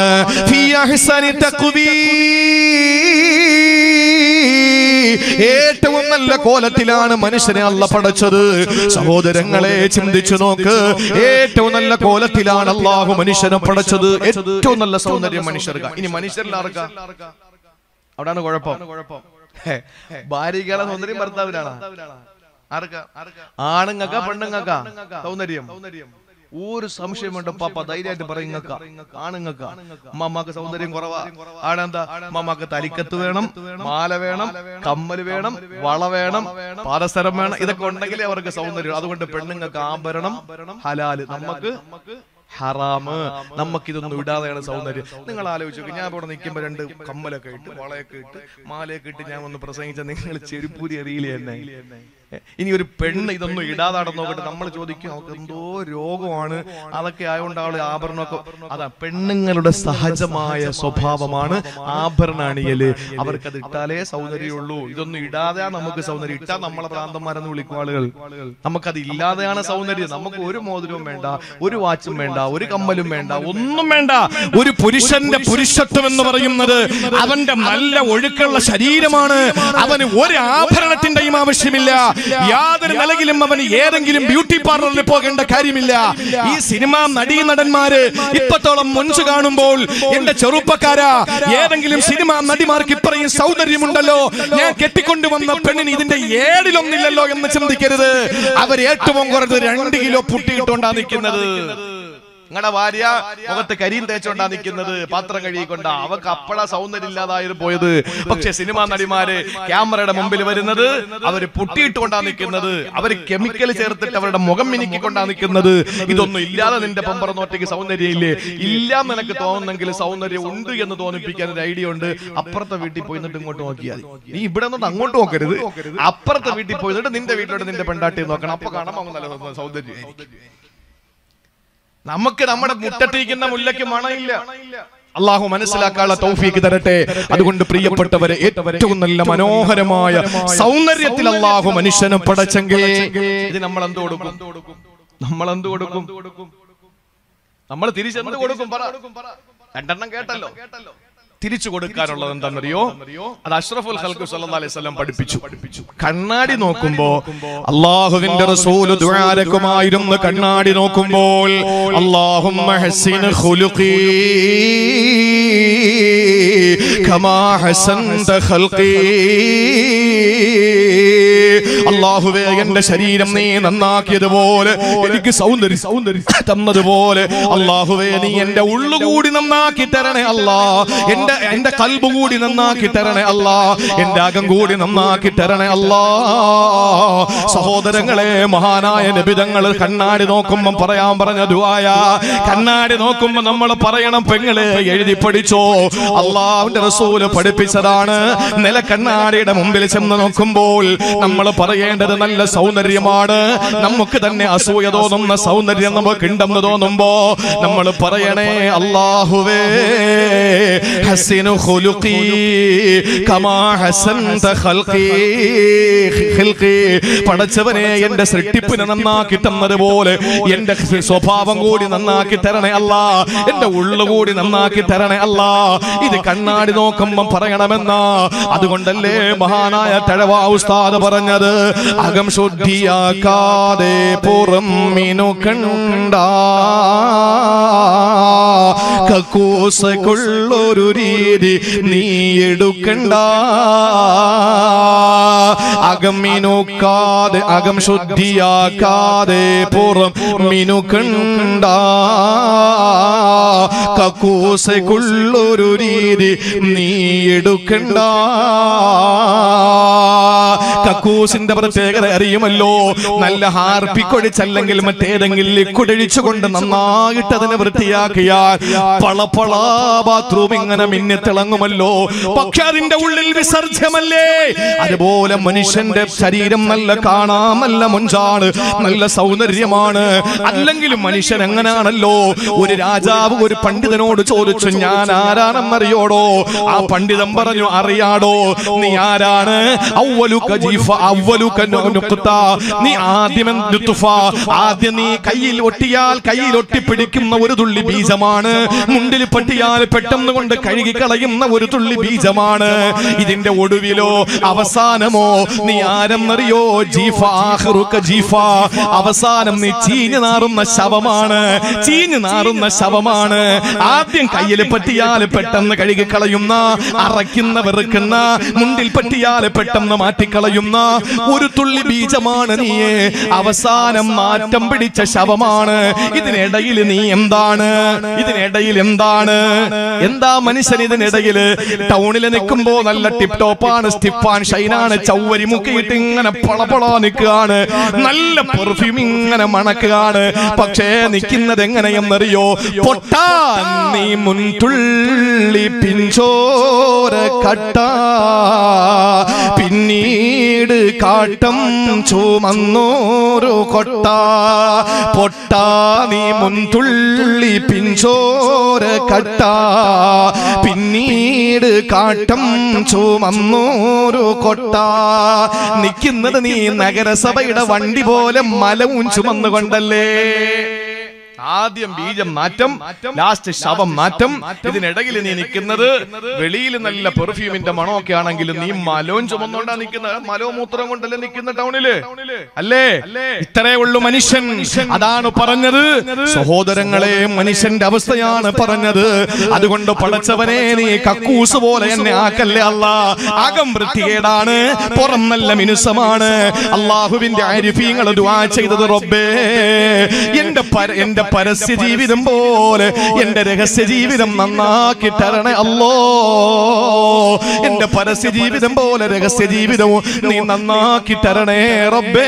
ഏറ്റവും നല്ല കോലത്തിലാണ് മനുഷ്യനെ അല്ലാഹു പടച്ചത്. സഹോദരങ്ങളെ ചിന്തിച്ചു നോക്ക്. ഏറ്റവും നല്ല കോലത്തിലാണ് അല്ലാഹു മനുഷ്യനെ പടച്ചത്. ഏറ്റവും നല്ല സൗന്ദര്യം മനുഷ്യർക്ക്. ഇനി മനുഷ്യരിൽ ആർക്കാ? അവിടാണ് കുഴപ്പം. ഭാര്യകളെ സൗന്ദര്യം ഭർത്താവിനാണ്. ആണുങ്ങക്ക പെണ്ണുങ്ങക്ക സൗന്ദര്യം? ഒരു സംശയമുണ്ട് പാപ്പ, ധൈര്യമായിട്ട് പറയുങ്ങക്ക. ആണുങ്ങക്ക അമ്മക്ക് സൗന്ദര്യം കുറവാ. ആണെന്താ? അമ്മക്ക് തലിക്കത്ത് വേണം, മാല വേണം, കമ്മല് വേണം, വള വേണം, പാദസരം വേണം. ഇതൊക്കെ ഉണ്ടെങ്കിലേ അവർക്ക് സൗന്ദര്യം. അതുകൊണ്ട് പെണ്ണുങ്ങൾക്ക് ആഭരണം ഹലാല്, നമുക്ക് ഹറാമ്. നമുക്കിതൊന്നും ഇടാതെയാണ് സൗന്ദര്യം. നിങ്ങൾ ആലോചിച്ച് നോക്കി. ഞാൻ ഇവിടെ നിൽക്കുമ്പോ 2 കമ്മലൊക്കെ ഇട്ട് വളയൊക്കെ ഇട്ട് മാലയൊക്കെ ഇട്ട് ഞാൻ ഒന്ന് പ്രസംഗിച്ച നിങ്ങൾ ചെരുപ്പൂരി അറിയില്ലേ എന്നെ? ഇനി ഒരു പെണ്ണ് ഇതൊന്നും ഇടാതാണെന്ന് നോക്കട്ടെ. നമ്മൾ ചോദിക്കും അവർക്ക് എന്തോ രോഗമാണ്, അതൊക്കെ ആയതുകൊണ്ട് അവള് ആഭരണമൊക്കെ. അതാ പെണ്ണുങ്ങളുടെ സഹജമായ സ്വഭാവമാണ് ആഭരണം അണിയല്. അവർക്കത് ഇട്ടാലേ സൗന്ദര്യമുള്ളൂ. ഇതൊന്നും ഇടാതെയാണ് നമുക്ക് സൗന്ദര്യം. ഇട്ടാൽ നമ്മളെ ഭ്രാന്തന്മാരെന്ന് വിളിക്കും ആളുകൾ. നമുക്കത് ഇല്ലാതെയാണ് സൗന്ദര്യം. നമുക്ക് ഒരു മോതിരവും വേണ്ട, ഒരു വാച്ചും വേണ്ട, ഒരു കമ്മലും വേണ്ട, ഒന്നും വേണ്ട. ഒരു പുരുഷന്റെ പുരുഷത്വം എന്ന് പറയുന്നത് അവന്റെ നല്ല ഒഴുക്കുള്ള ശരീരമാണ്. അവന് ഒരു ആഭരണത്തിന്റെയും ആവശ്യമില്ല. യാതൊരു നിലയിലും അവന് ഏതെങ്കിലും ബ്യൂട്ടി പാർലറിൽ പോകേണ്ട കാര്യമില്ല. ഈ സിനിമാ നടീനടന്മാര് ഇപ്പത്തോളം മുൻസ് കാണുമ്പോൾ എന്റെ ചെറുപ്പക്കാരാ, ഏതെങ്കിലും സിനിമാ നടിമാർക്ക് ഇത്രയും സൗന്ദര്യമുണ്ടല്ലോ, ഞാൻ കെട്ടിക്കൊണ്ടുവന്ന പെണ്ണിന് ഇതിന്റെ ഏടിലൊന്നില്ലല്ലോ എന്ന് ചിന്തിക്കരുത്. അവർ ഏറ്റവും കുറഞ്ഞത് 2 കിലോ പുട്ടിയിട്ടുകൊണ്ടാ നിൽക്കുന്നത്. നിങ്ങളുടെ ഭാര്യ മുഖത്ത് കരിയും തേച്ചോണ്ടാ നിൽക്കുന്നത്, പാത്രം കഴുകിക്കൊണ്ടാ. അവർക്ക് അപ്പഴ സൗന്ദര്യം ഇല്ലാതായിരുന്നു പോയത്. പക്ഷെ സിനിമാ നടിമാര് ക്യാമറയുടെ മുമ്പിൽ വരുന്നത് അവര് പുട്ടിയിട്ടുകൊണ്ടാ നിൽക്കുന്നത്, അവര് കെമിക്കൽ ചേർത്തിട്ട് അവരുടെ മുഖം മിനുക്കിക്കൊണ്ടാ നിൽക്കുന്നത്. ഇതൊന്നും ഇല്ലാതെ നിന്റെ പമ്പറന്നോട്ടേക്ക് സൗന്ദര്യം ഇല്ലേ? ഇല്ലാന്ന് നിനക്ക് തോന്നുന്നെങ്കിൽ സൗന്ദര്യം ഉണ്ട് എന്ന് തോന്നിപ്പിക്കാൻ ഒരു ഐഡിയ ഉണ്ട്. അപ്പുറത്തെ വീട്ടിൽ പോയിട്ട് ഇങ്ങോട്ട് നോക്കിയാൽ നീ ഇവിടെ നിന്ന് അങ്ങോട്ട് നോക്കരുത്, അപ്പുറത്തെ വീട്ടിൽ പോയിട്ട് നിന്റെ വീട്ടിലോട്ട് നിന്റെ പെണ്ടാട്ടി നോക്കണം. അപ്പൊ കാണാൻ നല്ല സൗന്ദര്യം. നമുക്ക് നമ്മുടെ മുട്ടത്തിരിക്കുന്ന മുല്ലയ്ക്ക് മണയില്ല. അള്ളാഹു മനസ്സിലാക്കാനുള്ള തൗഫീഖ് തരട്ടെ. അതുകൊണ്ട് പ്രിയപ്പെട്ടവരെ, ഏറ്റവും നല്ല മനോഹരമായ സൗന്ദര്യത്തിൽ അള്ളാഹു മനുഷ്യനെ പടച്ചെങ്കിൽ ഇത് നമ്മൾ എന്ത് കൊടുക്കും? നമ്മൾ തിരിച്ചെന്ത് കൊടുക്കും? രണ്ടെണ്ണം കേട്ടല്ലോ. തിരിച്ചു കൊടുക്കാനുള്ളത് എന്താണെന്നറിയോ? അത് അഷ്റഫുൽ ഖൽഖ് സല്ലല്ലാഹു അലൈഹി വസല്ലം പഠിപ്പിച്ചു. കണ്ണാടി നോക്കുമ്പോ അല്ലാഹുവിന്റെ റസൂൽ ദുആരക്കുമായിരുന്നു. കണ്ണാടി നോക്കുമ്പോൾ അല്ലാഹുമ്മ ഹസ്സിൻ ഖുലുഖി കമാ ഹസൻത ഖൽഖി. അല്ലാഹുവേ, എന്റെ ശരീരം നീ നന്നാക്കിയതുപോലെ, എനിക്ക് സൗന്ദര്യം തന്നതുപോലെ അല്ലാഹുവേ നീ എന്റെ ഉള്ളുകൂടി നന്നാക്കി തരണേ അല്ലാ. എന്റെ കൽബ് കൂടി നന്നാക്കി തരണേ അല്ലാ. എന്റെ അകം കൂടി നന്നാക്കി തരണേ അല്ലാ. സഹോദരങ്ങളെ, മഹാനായ നബി തങ്ങൾ കണ്ണാടി നോക്കുമ്പോ പറയാൻ പറഞ്ഞ ദുആയ. കണ്ണാടി നോക്കുമ്പോ നമ്മൾ പറയണം, പെങ്ങളെ എഴുതി പഠിച്ചോ, അല്ലാഹുവിന്റെ റസൂല് പഠിപ്പിച്ചതാണ്. നില കണ്ണാടിയുടെ മുമ്പിൽ ചെന്ന് നോക്കുമ്പോൾ നമ്മൾ പറയേണ്ടത് നല്ല സൗന്ദര്യമാണ്. നമുക്ക് തന്നെ അസൂയ തോന്നുന്ന സൗന്ദര്യം നമുക്ക് ഉണ്ടെന്ന് തോന്നുമ്പോ നമ്മൾ പറയണേ, അല്ലാഹുവേ ഹസ്സിനു ഖുലുഖി കമാ ഹസൻത ഖൽഖി. പടച്ചവനെ, എന്റെ സൃഷ്ടിപ്പിനെ നന്നാക്കി തന്നതുപോലെ എന്റെ സ്വഭാവം കൂടി നന്നാക്കി തരണേ അല്ലാ. എന്റെ ഉള്ളു കൂടി നന്നാക്കി തരണേ അല്ലാ. ഇത് കണ്ണാടി നോക്കുമ്പം പറയണമെന്നാ. അതുകൊണ്ടല്ലേ മഹാനായ തഴവാ ഉസ്താദ് പറഞ്ഞത്, അകം ശുദ്ധിയാക്കാതെ പുറം മിനുക്കണ്ട, കക്കൂസക്കുള്ളൊരു രീതി നീ എടുക്കണ്ട. അകം മിനുക്കാതെ, അകം ശുദ്ധിയാക്കാതെ പുറം മിനുക്കണ്ട, കക്കൂസക്കുള്ളൊരു രീതി നീ എടുക്കണ്ട. കക്കൂസിന്റെ പ്രത്യേകത അറിയുമല്ലോ. നല്ല ഹാർപ്പിക്കൊഴിച്ചല്ലെങ്കിൽ മറ്റേതെങ്കിലും ലിക്വിഡ് ഒഴിച്ചുകൊണ്ട് നന്നായിട്ട് അതിനെ വൃത്തിയാക്കിയാൽ പളപ്പള ബാത്റൂം ഇങ്ങനെ മിന്നിത്തിളങ്ങുമല്ലോ. പക്ഷെ അതിന്റെ ഉള്ളിൽ വിസർജ്യമല്ലേ? അതുപോലെ മനുഷ്യന്റെ ശരീരം നല്ല കാണാൻ നല്ല മുഞ്ചാണ്, നല്ല സൗന്ദര്യമാണ്. അല്ലെങ്കിലും മനുഷ്യൻ എങ്ങനെയാണല്ലോ. ഒരു രാജാവ് ഒരു പണ്ഡിതനോട് ചോദിച്ചു, ഞാൻ ആരാണെന്നറിയോടോ? ആ പണ്ഡിതൻ പറഞ്ഞു, അറിയാടോ. നീ ആരാണ്? നീ ആദ്യം നീ കയ്യിൽ ഒട്ടിയാൽ കയ്യിൽ ഒട്ടിപ്പിടിക്കുന്ന ഒരു തുള്ളി ബീജമാണ്. മുണ്ടിൽ പട്ടിയാൽ പെട്ടെന്ന് കൊണ്ട് കഴുകി കളയുന്ന ഒരു തുള്ളി ബീജമാണ്. ഇതിന്റെ ഒടുവിലോ അവസാനമോ നീ ആരെന്നറിയോ? അവസാനം നീ ചീഞ്ഞു നാറുന്ന ശവമാണ്. ചീഞ്ഞു നാറുന്ന ശവമാണ്. ആദ്യം കയ്യിൽ പറ്റിയാൽ പെട്ടെന്ന് കഴുകി കളയുന്ന, അറയ്ക്കുന്ന വെറുക്കുന്ന, മുണ്ടിൽ പറ്റിയാൽ പെട്ടെന്ന് മാറ്റിക്കളയുന്ന ഒരു തുള്ളി ബീജമാണ് നീയെ. അവസാനം മാറ്റം പിടിച്ച ശവമാണ്. ഇതിനിടയിൽ നീ എന്താണ്? ഇതിനിടയിൽ എന്താണ്? എന്താ മനുഷ്യൻ ഇതിനിടയിൽ? ടൗണിൽ നിൽക്കുമ്പോ നല്ല ടിപ് ടോപ്പാണ്, സ്റ്റിപ്പാൻ ഷൈനാണ്, ചൗവരി മുക്കിയിട്ട് ഇങ്ങനെ പളപള നിൽക്കുകയാണ്, നല്ല പെർഫ്യൂം ഇങ്ങനെ മണക്കുകയാണ്. പക്ഷേ നിൽക്കുന്നത് എങ്ങനെയെന്നറിയോ? പൊട്ടാ നീ മുൻതുള്ളി പിഞ്ചോര കട്ട, പിന്നീട് കാട്ടം ചുമന്നോരു കൊട്ട. പൊട്ടാ നീ മുൻതുള്ളി പിഞ്ചോര കട്ട, പിന്നീട് കാട്ടം ചുമന്നോരു കൊട്ട. നിൽക്കുന്നത് നീ നഗരസഭയുടെ വണ്ടി പോലെ മലവും ചുമന്നുകൊണ്ടല്ലേ? ആദ്യം ബീജം മാറ്റം, ലാസ്റ്റ് ശവം മാറ്റം. ഇതിനിടയിൽ നീ നിൽക്കുന്നത് വെളിയിൽ നല്ല പെർഫ്യൂമിന്റെ മണമൊക്കെ ആണെങ്കിലും നീ മലോം ചുമന്നോണ്ടാ നിൽക്കുന്നത്. മലോമൂത്രം കൊണ്ടല്ലേ നിൽക്കുന്ന ടൗണില് അല്ലേ? ഇത്രേ ഉള്ളു മനുഷ്യൻ. അതാണ് പറഞ്ഞത് സഹോദരങ്ങളെ, മനുഷ്യന്റെ അവസ്ഥയാണ് പറഞ്ഞത്. അതുകൊണ്ട് പടച്ചവനെ നീ കക്കൂസ് പോലെ എന്നെ ആക്കല്ലേ അല്ലാ. അകം വൃത്തികേടാണ്, പുറം നല്ല മിനുസമാണ്. അള്ളാഹുവിന്റെ ആരിഫീങ്ങൾ ദുആ ചെയ്തത്, റബ്ബേ എന്റെ പരസ്യ ജീവിതം പോലെ എന്റെ രഹസ്യ ജീവിതം നന്നാക്കി തരണേ അല്ലോ. എന്റെ പരസ്യ ജീവിതം പോലെ രഹസ്യ ജീവിതവും നീ നന്നാക്കി തരണേ റബ്ബേ.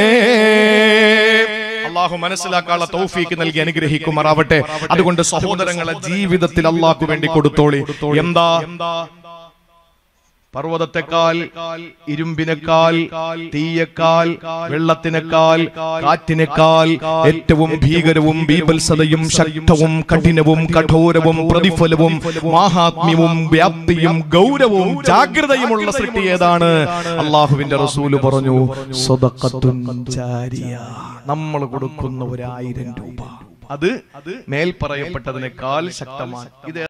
അല്ലാഹു മനസ്സിലാക്കാനുള്ള തൗഫീക്ക് നൽകി അനുഗ്രഹിക്കുമാറാവട്ടെ. അതുകൊണ്ട് സഹോദരങ്ങളെ, ജീവിതത്തിൽ അല്ലാഹു വേണ്ടി കൊടുത്തോളി. എന്താ? പർവ്വതത്തെക്കാൾ, ഇരുമ്പിനേക്കാൾ, തീയേക്കാൾ, വെള്ളത്തിനേക്കാൾ, കാറ്റിനേക്കാൾ ഏറ്റവും ഭീകരവും ബീഭത്സതയും ശക്തവും കഠിനവും കഠോരവും പ്രതിഫലവും മാഹാത്മ്യവും വ്യാപ്തിയും ഗൗരവവും ജാഗ്രതയുമുള്ള സൃഷ്ടി ഏതാണ്? അള്ളാഹുവിന്റെ റസൂല് പറഞ്ഞു, സദഖത്തുൻ ജാരിയ. നമ്മൾ കൊടുക്കുന്ന 1000 രൂപ, അത് മേൽ പറയപ്പെട്ടതിനേക്കാൾ ശക്തമാണ്. ഇത്